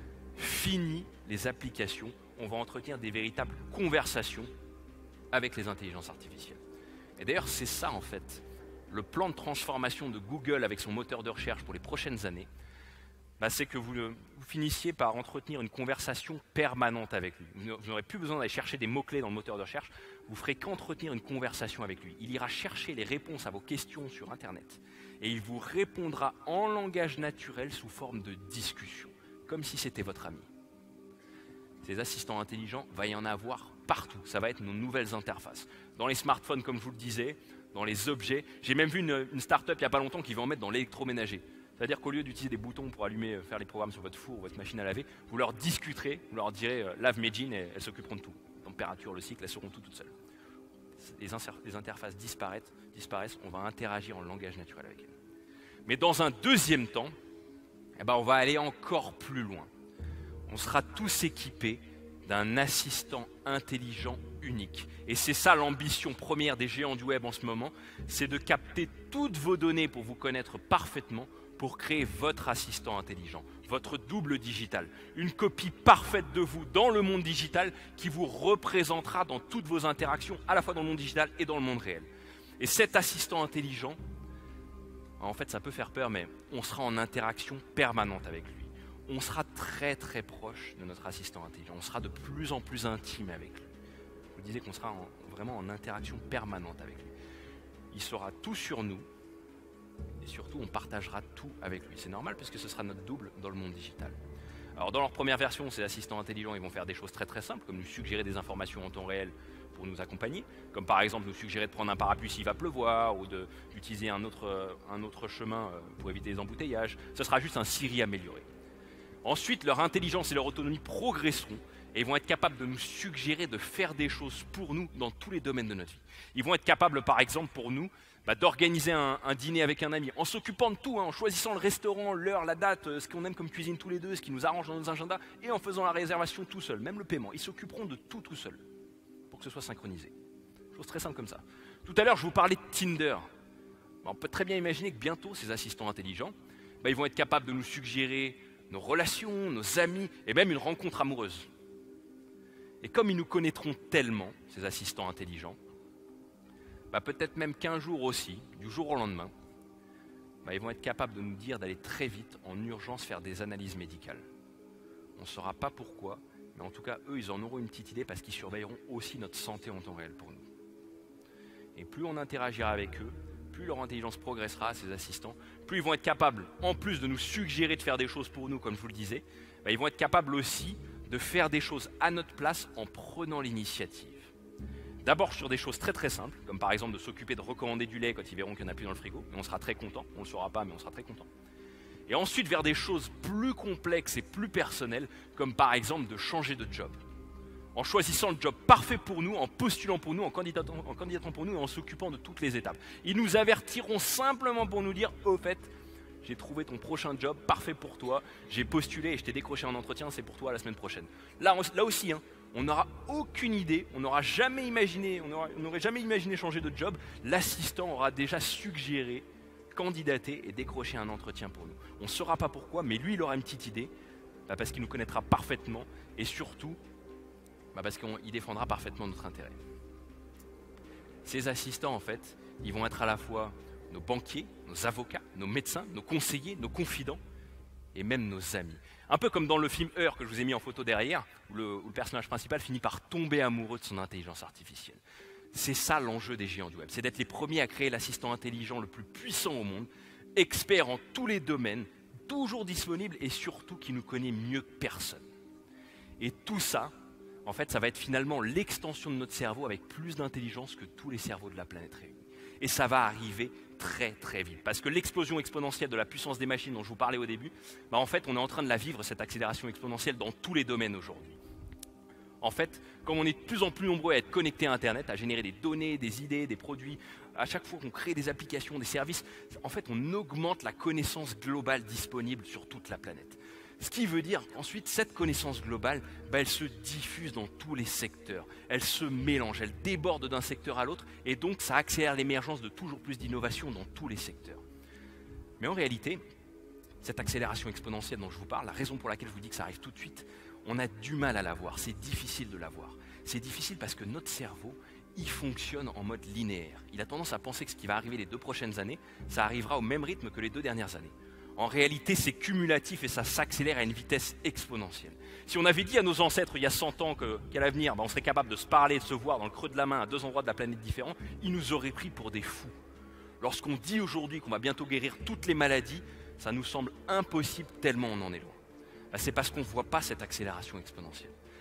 Fini les applications, on va entretenir des véritables conversations avec les intelligences artificielles. Et d'ailleurs, c'est ça en fait, le plan de transformation de Google avec son moteur de recherche pour les prochaines années, c'est que vous finissiez par entretenir une conversation permanente avec lui. Vous n'aurez plus besoin d'aller chercher des mots-clés dans le moteur de recherche, vous ferez qu'entretenir une conversation avec lui. Il ira chercher les réponses à vos questions sur Internet et il vous répondra en langage naturel sous forme de discussion, comme si c'était votre ami. Ces assistants intelligents, va y en avoir partout. Ça va être nos nouvelles interfaces. Dans les smartphones, comme je vous le disais, dans les objets. J'ai même vu une start-up il n'y a pas longtemps qui veut en mettre dans l'électroménager. C'est-à-dire qu'au lieu d'utiliser des boutons pour allumer, faire les programmes sur votre four ou votre machine à laver, vous leur discuterez, vous leur direz lave mes jeans et elles s'occuperont de tout. Température, le cycle, elles seront toutes seules. Les interfaces disparaissent, on va interagir en langage naturel avec elles. Mais dans un deuxième temps, on va aller encore plus loin. On sera tous équipés d'un assistant intelligent unique. Et c'est ça l'ambition première des géants du web en ce moment, c'est de capter toutes vos données pour vous connaître parfaitement, pour créer votre assistant intelligent, votre double digital, une copie parfaite de vous dans le monde digital qui vous représentera dans toutes vos interactions, à la fois dans le monde digital et dans le monde réel. Et cet assistant intelligent, en fait ça peut faire peur, mais on sera en interaction permanente avec lui. On sera très très proche de notre assistant intelligent, on sera de plus en plus intime avec lui. Je vous disais qu'on sera vraiment en interaction permanente avec lui. Il saura tout sur nous, et surtout on partagera tout avec lui. C'est normal puisque ce sera notre double dans le monde digital. Alors dans leur première version, ces assistants intelligents ils vont faire des choses très très simples, comme nous suggérer des informations en temps réel pour nous accompagner, comme par exemple nous suggérer de prendre un parapluie s'il va pleuvoir, ou d'utiliser un autre chemin pour éviter les embouteillages. Ce sera juste un Siri amélioré. Ensuite, leur intelligence et leur autonomie progresseront et ils vont être capables de nous suggérer de faire des choses pour nous dans tous les domaines de notre vie. Ils vont être capables, par exemple, pour nous, d'organiser un dîner avec un ami, en s'occupant de tout, en choisissant le restaurant, l'heure, la date, ce qu'on aime comme cuisine tous les deux, ce qui nous arrange dans nos agendas, et en faisant la réservation tout seul, même le paiement. Ils s'occuperont de tout seul, pour que ce soit synchronisé. Chose très simple comme ça. Tout à l'heure, je vous parlais de Tinder. On peut très bien imaginer que bientôt, ces assistants intelligents, ils vont être capables de nous suggérer nos relations, nos amis, et même une rencontre amoureuse. Et comme ils nous connaîtront tellement, ces assistants intelligents, peut-être même qu'un jour aussi, du jour au lendemain, ils vont être capables de nous dire d'aller très vite, en urgence, faire des analyses médicales. On ne saura pas pourquoi, mais en tout cas, eux, ils en auront une petite idée parce qu'ils surveilleront aussi notre santé en temps réel pour nous. Et plus on interagira avec eux, plus leur intelligence progressera, ces assistants, plus ils vont être capables, en plus de nous suggérer de faire des choses pour nous, comme je vous le disais, ils vont être capables aussi de faire des choses à notre place en prenant l'initiative. D'abord sur des choses très très simples, comme par exemple de s'occuper de recommander du lait quand ils verront qu'il n'y en a plus dans le frigo, et on sera très content, on ne le saura pas, mais on sera très content. Et ensuite vers des choses plus complexes et plus personnelles, comme par exemple de changer de job. En choisissant le job parfait pour nous, en postulant pour nous, en candidatant pour nous et en s'occupant de toutes les étapes. Ils nous avertiront simplement pour nous dire « Au fait, j'ai trouvé ton prochain job parfait pour toi, j'ai postulé et je t'ai décroché un entretien, c'est pour toi la semaine prochaine. » Là aussi, on n'aura aucune idée, on n'aurait jamais imaginé changer de job. L'assistant aura déjà suggéré, candidaté et décroché un entretien pour nous. On ne saura pas pourquoi, mais lui, il aura une petite idée, parce qu'il nous connaîtra parfaitement et surtout, parce qu'il défendra parfaitement notre intérêt. Ces assistants, en fait, ils vont être à la fois nos banquiers, nos avocats, nos médecins, nos conseillers, nos confidents et même nos amis. Un peu comme dans le film Her que je vous ai mis en photo derrière, où le personnage principal finit par tomber amoureux de son intelligence artificielle. C'est ça l'enjeu des géants du web, c'est d'être les premiers à créer l'assistant intelligent le plus puissant au monde, expert en tous les domaines, toujours disponible et surtout qui nous connaît mieux que personne. Et tout ça, en fait, ça va être finalement l'extension de notre cerveau avec plus d'intelligence que tous les cerveaux de la planète réunis. Et ça va arriver très très vite. Parce que l'explosion exponentielle de la puissance des machines dont je vous parlais au début, en fait, on est en train de la vivre, cette accélération exponentielle, dans tous les domaines aujourd'hui. En fait, comme on est de plus en plus nombreux à être connectés à Internet, à générer des données, des idées, des produits, à chaque fois qu'on crée des applications, des services, en fait, on augmente la connaissance globale disponible sur toute la planète. Ce qui veut dire qu'ensuite, cette connaissance globale, elle se diffuse dans tous les secteurs. Elle se mélange, elle déborde d'un secteur à l'autre et donc ça accélère l'émergence de toujours plus d'innovations dans tous les secteurs. Mais en réalité, cette accélération exponentielle dont je vous parle, la raison pour laquelle je vous dis que ça arrive tout de suite, on a du mal à la voir, c'est difficile de la voir. C'est difficile parce que notre cerveau, il fonctionne en mode linéaire. Il a tendance à penser que ce qui va arriver les 2 prochaines années, ça arrivera au même rythme que les 2 dernières années. En réalité, c'est cumulatif et ça s'accélère à une vitesse exponentielle. Si on avait dit à nos ancêtres il y a 100 ans qu'à l'avenir, on serait capable de se parler, de se voir dans le creux de la main à 2 endroits de la planète différents, ils nous auraient pris pour des fous. Lorsqu'on dit aujourd'hui qu'on va bientôt guérir toutes les maladies, ça nous semble impossible tellement on en est loin. C'est parce qu'on ne voit pas cette accélération exponentielle.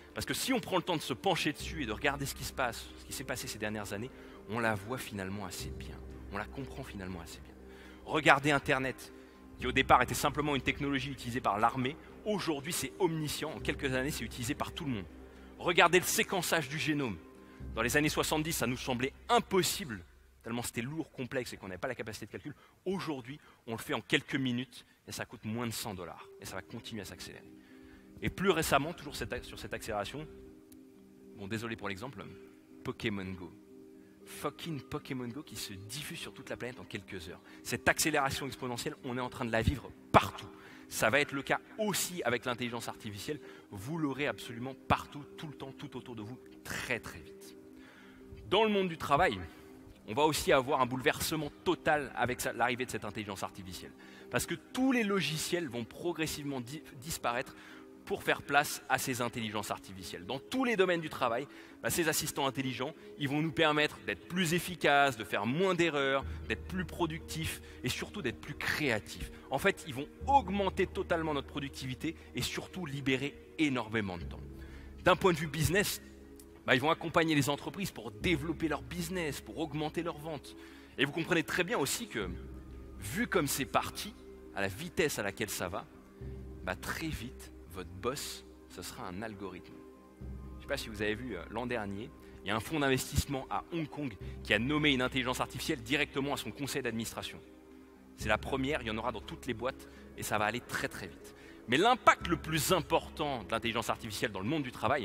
Parce que si on prend le temps de se pencher dessus et de regarder ce qui se passe, ce qui s'est passé ces dernières années, on la voit finalement assez bien. On la comprend finalement assez bien. Regardez Internet, qui au départ était simplement une technologie utilisée par l'armée, aujourd'hui c'est omniscient, en quelques années c'est utilisé par tout le monde. Regardez le séquençage du génome. Dans les années 70, ça nous semblait impossible, tellement c'était lourd, complexe et qu'on n'avait pas la capacité de calcul. Aujourd'hui, on le fait en quelques minutes et ça coûte moins de 100 $. Et ça va continuer à s'accélérer. Et plus récemment, toujours sur cette accélération, bon désolé pour l'exemple, Pokémon Go. Fucking Pokémon Go qui se diffuse sur toute la planète en quelques heures. Cette accélération exponentielle, on est en train de la vivre partout. Ça va être le cas aussi avec l'intelligence artificielle. Vous l'aurez absolument partout, tout le temps, tout autour de vous, très très vite. Dans le monde du travail, on va aussi avoir un bouleversement total avec l'arrivée de cette intelligence artificielle. Parce que tous les logiciels vont progressivement disparaître pour faire place à ces intelligences artificielles. Dans tous les domaines du travail, ces assistants intelligents, ils vont nous permettre d'être plus efficaces, de faire moins d'erreurs, d'être plus productifs et surtout d'être plus créatifs. En fait, ils vont augmenter totalement notre productivité et surtout libérer énormément de temps. D'un point de vue business, ils vont accompagner les entreprises pour développer leur business, pour augmenter leurs ventes. Et vous comprenez très bien aussi que, vu comme c'est parti, à la vitesse à laquelle ça va, très vite, votre boss, ce sera un algorithme. Je ne sais pas si vous avez vu l'an dernier, il y a un fonds d'investissement à Hong Kong qui a nommé une intelligence artificielle directement à son conseil d'administration. C'est la première, il y en aura dans toutes les boîtes et ça va aller très très vite. Mais l'impact le plus important de l'intelligence artificielle dans le monde du travail,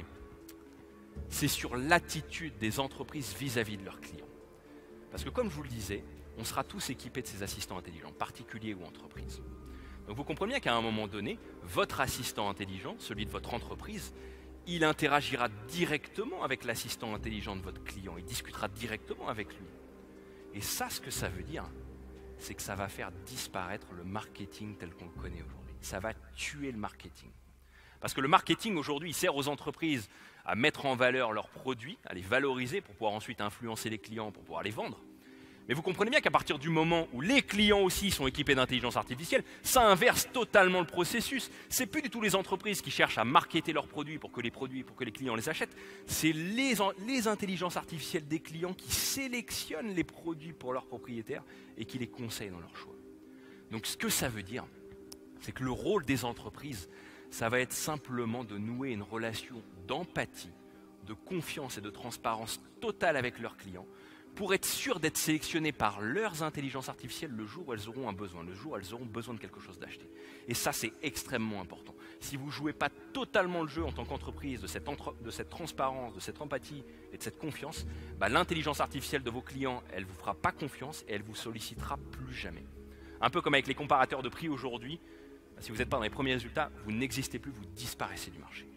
c'est sur l'attitude des entreprises vis-à-vis de leurs clients. Parce que comme je vous le disais, on sera tous équipés de ces assistants intelligents, particuliers ou entreprises. Donc vous comprenez bien qu'à un moment donné, votre assistant intelligent, celui de votre entreprise, il interagira directement avec l'assistant intelligent de votre client, il discutera directement avec lui. Et ça, ce que ça veut dire, c'est que ça va faire disparaître le marketing tel qu'on le connaît aujourd'hui. Ça va tuer le marketing. Parce que le marketing aujourd'hui, il sert aux entreprises à mettre en valeur leurs produits, à les valoriser pour pouvoir ensuite influencer les clients, pour pouvoir les vendre. Mais vous comprenez bien qu'à partir du moment où les clients aussi sont équipés d'intelligence artificielle, ça inverse totalement le processus. C'est plus du tout les entreprises qui cherchent à marketer leurs produits pour que les clients les achètent. C'est les intelligences artificielles des clients qui sélectionnent les produits pour leurs propriétaires et qui les conseillent dans leur choix. Donc ce que ça veut dire, c'est que le rôle des entreprises, ça va être simplement de nouer une relation d'empathie, de confiance et de transparence totale avec leurs clients, pour être sûr d'être sélectionnés par leurs intelligences artificielles le jour où elles auront un besoin, le jour où elles auront besoin de quelque chose d'acheter. Et ça, c'est extrêmement important. Si vous ne jouez pas totalement le jeu en tant qu'entreprise de cette transparence, de cette empathie et de cette confiance, l'intelligence artificielle de vos clients, elle ne vous fera pas confiance et elle vous sollicitera plus jamais. Un peu comme avec les comparateurs de prix aujourd'hui, si vous n'êtes pas dans les premiers résultats, vous n'existez plus, vous disparaissez du marché.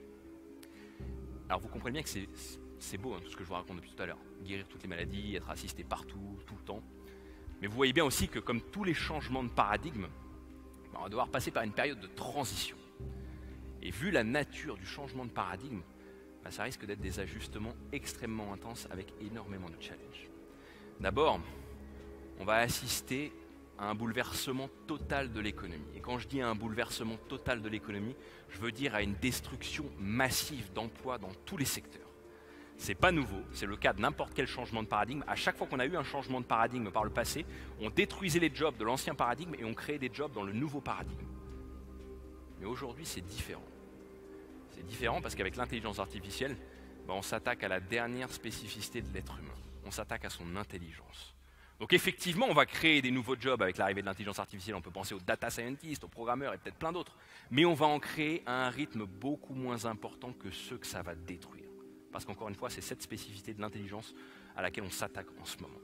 Alors vous comprenez bien que c'est beau tout ce que je vous raconte depuis tout à l'heure. Guérir toutes les maladies, être assisté partout, tout le temps. Mais vous voyez bien aussi que comme tous les changements de paradigme, on va devoir passer par une période de transition. Et vu la nature du changement de paradigme, ça risque d'être des ajustements extrêmement intenses avec énormément de challenges. D'abord, on va assister à un bouleversement total de l'économie. Et quand je dis un bouleversement total de l'économie, je veux dire à une destruction massive d'emplois dans tous les secteurs. C'est pas nouveau, c'est le cas de n'importe quel changement de paradigme. À chaque fois qu'on a eu un changement de paradigme par le passé, on détruisait les jobs de l'ancien paradigme et on créait des jobs dans le nouveau paradigme. Mais aujourd'hui, c'est différent. C'est différent parce qu'avec l'intelligence artificielle, on s'attaque à la dernière spécificité de l'être humain. On s'attaque à son intelligence. Donc effectivement, on va créer des nouveaux jobs avec l'arrivée de l'intelligence artificielle. On peut penser aux data scientists, aux programmeurs et peut-être plein d'autres. Mais on va en créer à un rythme beaucoup moins important que ceux que ça va détruire. Parce qu'encore une fois, c'est cette spécificité de l'intelligence à laquelle on s'attaque en ce moment.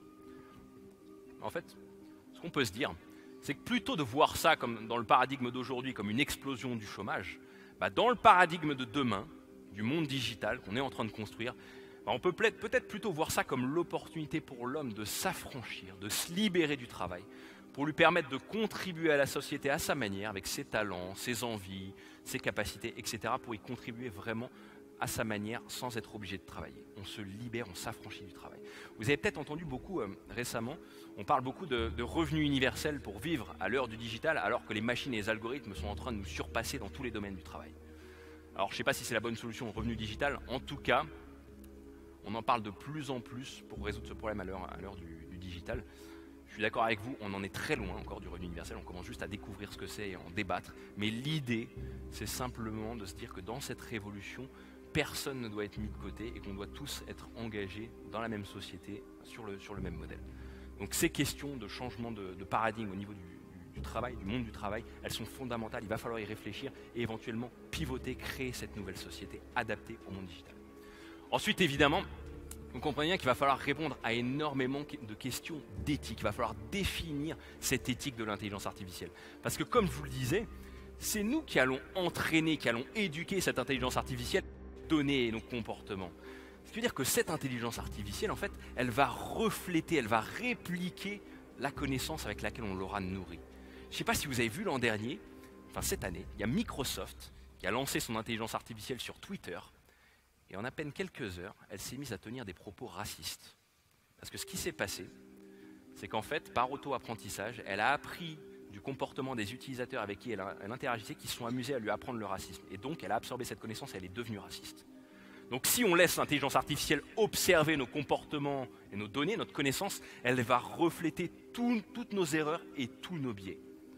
En fait, ce qu'on peut se dire, c'est que plutôt de voir ça comme dans le paradigme d'aujourd'hui comme une explosion du chômage, dans le paradigme de demain, du monde digital qu'on est en train de construire, on peut peut-être plutôt voir ça comme l'opportunité pour l'homme de s'affranchir, de se libérer du travail, pour lui permettre de contribuer à la société à sa manière, avec ses talents, ses envies, ses capacités, etc., pour y contribuer vraiment à sa manière sans être obligé de travailler. On se libère, on s'affranchit du travail. Vous avez peut-être entendu beaucoup récemment, on parle beaucoup de revenus universels pour vivre à l'heure du digital alors que les machines et les algorithmes sont en train de nous surpasser dans tous les domaines du travail. Alors je ne sais pas si c'est la bonne solution au revenu digital, en tout cas, on en parle de plus en plus pour résoudre ce problème à l'heure du digital. Je suis d'accord avec vous, on en est très loin encore du revenu universel, on commence juste à découvrir ce que c'est et en débattre. Mais l'idée, c'est simplement de se dire que dans cette révolution, personne ne doit être mis de côté et qu'on doit tous être engagés dans la même société, sur le même modèle. Donc ces questions de changement de paradigme au niveau du travail, du monde du travail, elles sont fondamentales, il va falloir y réfléchir et éventuellement pivoter, créer cette nouvelle société adaptée au monde digital. Ensuite, évidemment, vous comprenez bien qu'il va falloir répondre à énormément de questions d'éthique. Il va falloir définir cette éthique de l'intelligence artificielle. Parce que comme je vous le disais, c'est nous qui allons entraîner, qui allons éduquer cette intelligence artificielle, donner nos comportements. Ce qui veut dire que cette intelligence artificielle, en fait, elle va refléter, elle va répliquer la connaissance avec laquelle on l'aura nourrie. Je ne sais pas si vous avez vu l'an dernier, enfin cette année, il y a Microsoft qui a lancé son intelligence artificielle sur Twitter. Et en à peine quelques heures, elle s'est mise à tenir des propos racistes. Parce que ce qui s'est passé, c'est qu'en fait, par auto-apprentissage, elle a appris du comportement des utilisateurs avec qui elle interagissait, qui se sont amusés à lui apprendre le racisme. Et donc, elle a absorbé cette connaissance et elle est devenue raciste. Donc, si on laisse l'intelligence artificielle observer nos comportements et nos données, notre connaissance, elle va refléter toutes nos erreurs et tous nos biais.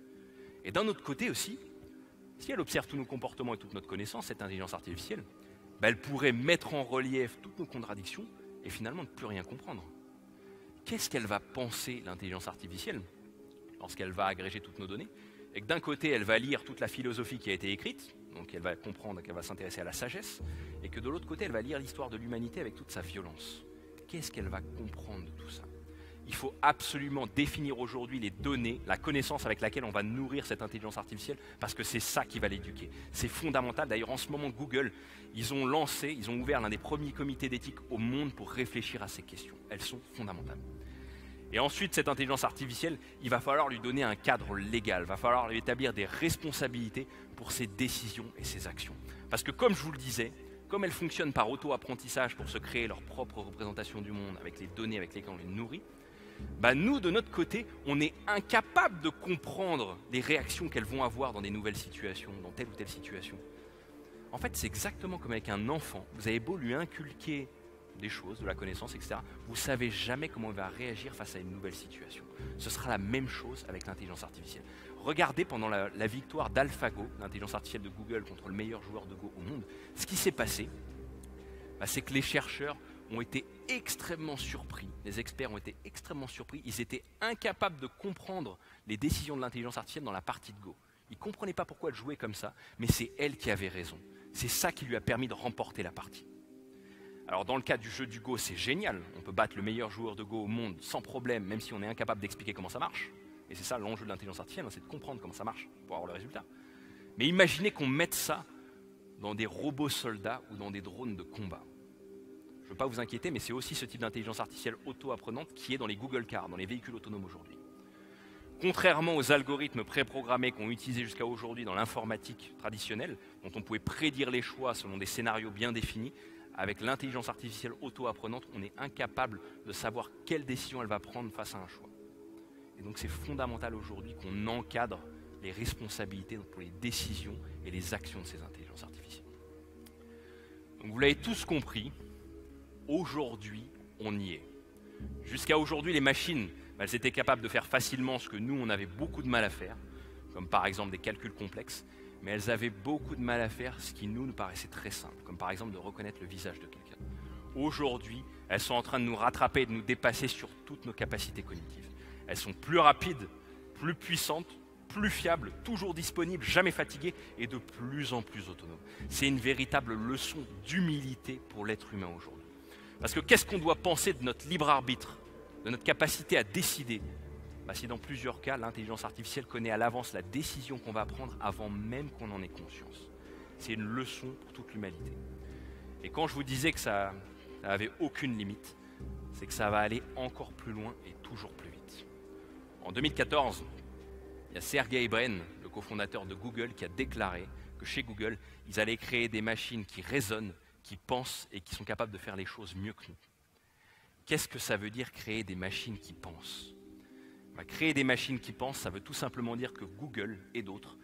Et d'un autre côté aussi, si elle observe tous nos comportements et toute notre connaissance, cette intelligence artificielle, elle pourrait mettre en relief toutes nos contradictions et finalement ne plus rien comprendre. Qu'est-ce qu'elle va penser, l'intelligence artificielle, lorsqu'elle va agréger toutes nos données, et que d'un côté, elle va lire toute la philosophie qui a été écrite, donc elle va comprendre, qu'elle va s'intéresser à la sagesse, et que de l'autre côté, elle va lire l'histoire de l'humanité avec toute sa violence. Qu'est-ce qu'elle va comprendre de tout ça? Il faut absolument définir aujourd'hui les données, la connaissance avec laquelle on va nourrir cette intelligence artificielle, parce que c'est ça qui va l'éduquer. C'est fondamental. D'ailleurs, en ce moment, Google, ils ont ouvert l'un des premiers comités d'éthique au monde pour réfléchir à ces questions. Elles sont fondamentales. Et ensuite, cette intelligence artificielle, il va falloir lui donner un cadre légal, il va falloir lui établir des responsabilités pour ses décisions et ses actions. Parce que comme je vous le disais, comme elles fonctionnent par auto-apprentissage pour se créer leur propre représentation du monde avec les données avec lesquelles on les nourrit, nous, de notre côté, on est incapable de comprendre les réactions qu'elles vont avoir dans des nouvelles situations, dans telle ou telle situation. En fait, c'est exactement comme avec un enfant. Vous avez beau lui inculquer des choses, de la connaissance, etc. Vous ne savez jamais comment il va réagir face à une nouvelle situation. Ce sera la même chose avec l'intelligence artificielle. Regardez pendant la victoire d'AlphaGo, l'intelligence artificielle de Google contre le meilleur joueur de Go au monde, ce qui s'est passé, c'est que les chercheurs ont été extrêmement surpris, les experts ont été extrêmement surpris, ils étaient incapables de comprendre les décisions de l'intelligence artificielle dans la partie de Go. Ils ne comprenaient pas pourquoi elle jouait comme ça, mais c'est elle qui avait raison. C'est ça qui lui a permis de remporter la partie. Alors dans le cas du jeu du Go, c'est génial, on peut battre le meilleur joueur de Go au monde sans problème, même si on est incapable d'expliquer comment ça marche. Et c'est ça l'enjeu de l'intelligence artificielle, c'est de comprendre comment ça marche pour avoir le résultat. Mais imaginez qu'on mette ça dans des robots soldats ou dans des drones de combat. Je ne veux pas vous inquiéter, mais c'est aussi ce type d'intelligence artificielle auto-apprenante qui est dans les Google Cars, dans les véhicules autonomes aujourd'hui. Contrairement aux algorithmes préprogrammés qu'on utilisait jusqu'à aujourd'hui dans l'informatique traditionnelle, dont on pouvait prédire les choix selon des scénarios bien définis, avec l'intelligence artificielle auto-apprenante, on est incapable de savoir quelle décision elle va prendre face à un choix. Et donc c'est fondamental aujourd'hui qu'on encadre les responsabilités pour les décisions et les actions de ces intelligences artificielles. Donc vous l'avez tous compris, aujourd'hui, on y est. Jusqu'à aujourd'hui, les machines, elles étaient capables de faire facilement ce que nous, on avait beaucoup de mal à faire, comme par exemple des calculs complexes, mais elles avaient beaucoup de mal à faire ce qui nous paraissait très simple, comme par exemple de reconnaître le visage de quelqu'un. Aujourd'hui, elles sont en train de nous rattraper et de nous dépasser sur toutes nos capacités cognitives. Elles sont plus rapides, plus puissantes, plus fiables, toujours disponibles, jamais fatiguées et de plus en plus autonomes. C'est une véritable leçon d'humilité pour l'être humain aujourd'hui. Parce que qu'est-ce qu'on doit penser de notre libre arbitre, de notre capacité à décider? Si dans plusieurs cas, l'intelligence artificielle connaît à l'avance la décision qu'on va prendre avant même qu'on en ait conscience. C'est une leçon pour toute l'humanité. Et quand je vous disais que ça n'avait aucune limite, c'est que ça va aller encore plus loin et toujours plus vite. En 2014, il y a Sergey Brin, le cofondateur de Google, qui a déclaré que chez Google, ils allaient créer des machines qui raisonnent, qui pensent et qui sont capables de faire les choses mieux que nous. Qu'est-ce que ça veut dire créer des machines qui pensent? Créer des machines qui pensent, ça veut tout simplement dire que Google et d'autres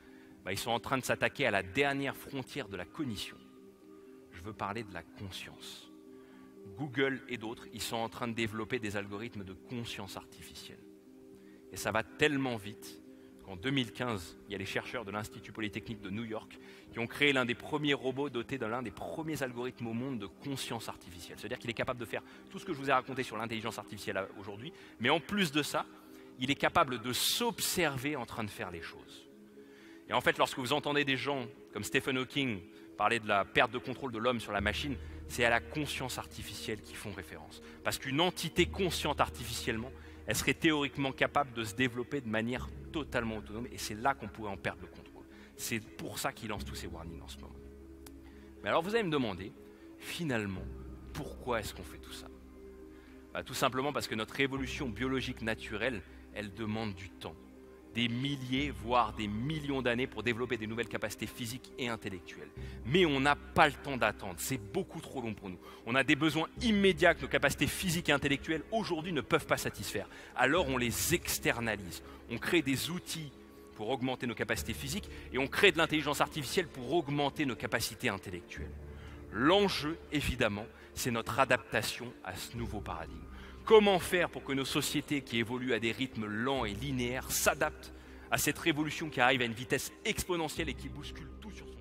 Ils sont en train de s'attaquer à la dernière frontière de la cognition. Je veux parler de la conscience. Google et d'autres, ils sont en train de développer des algorithmes de conscience artificielle. Et ça va tellement vite qu'en 2015, il y a les chercheurs de l'Institut Polytechnique de New York qui ont créé l'un des premiers robots dotés de l'un des premiers algorithmes au monde de conscience artificielle. C'est-à-dire qu'il est capable de faire tout ce que je vous ai raconté sur l'intelligence artificielle aujourd'hui, mais en plus de ça, il est capable de s'observer en train de faire les choses. Et en fait, lorsque vous entendez des gens comme Stephen Hawking parler de la perte de contrôle de l'homme sur la machine, c'est à la conscience artificielle qu'ils font référence. Parce qu'une entité consciente artificiellement, elle serait théoriquement capable de se développer de manière totalement autonome, et c'est là qu'on pourrait en perdre le contrôle. C'est pour ça qu'ils lancent tous ces warnings en ce moment. Mais alors vous allez me demander, finalement, pourquoi est-ce qu'on fait tout ça? Tout simplement parce que notre évolution biologique naturelle, elle demande du temps. Des milliers, voire des millions d'années pour développer des nouvelles capacités physiques et intellectuelles. Mais on n'a pas le temps d'attendre, c'est beaucoup trop long pour nous. On a des besoins immédiats que nos capacités physiques et intellectuelles aujourd'hui ne peuvent pas satisfaire. Alors on les externalise. On crée des outils pour augmenter nos capacités physiques et on crée de l'intelligence artificielle pour augmenter nos capacités intellectuelles. L'enjeu, évidemment, c'est notre adaptation à ce nouveau paradigme. Comment faire pour que nos sociétés qui évoluent à des rythmes lents et linéaires s'adaptent à cette révolution qui arrive à une vitesse exponentielle et qui bouscule tout sur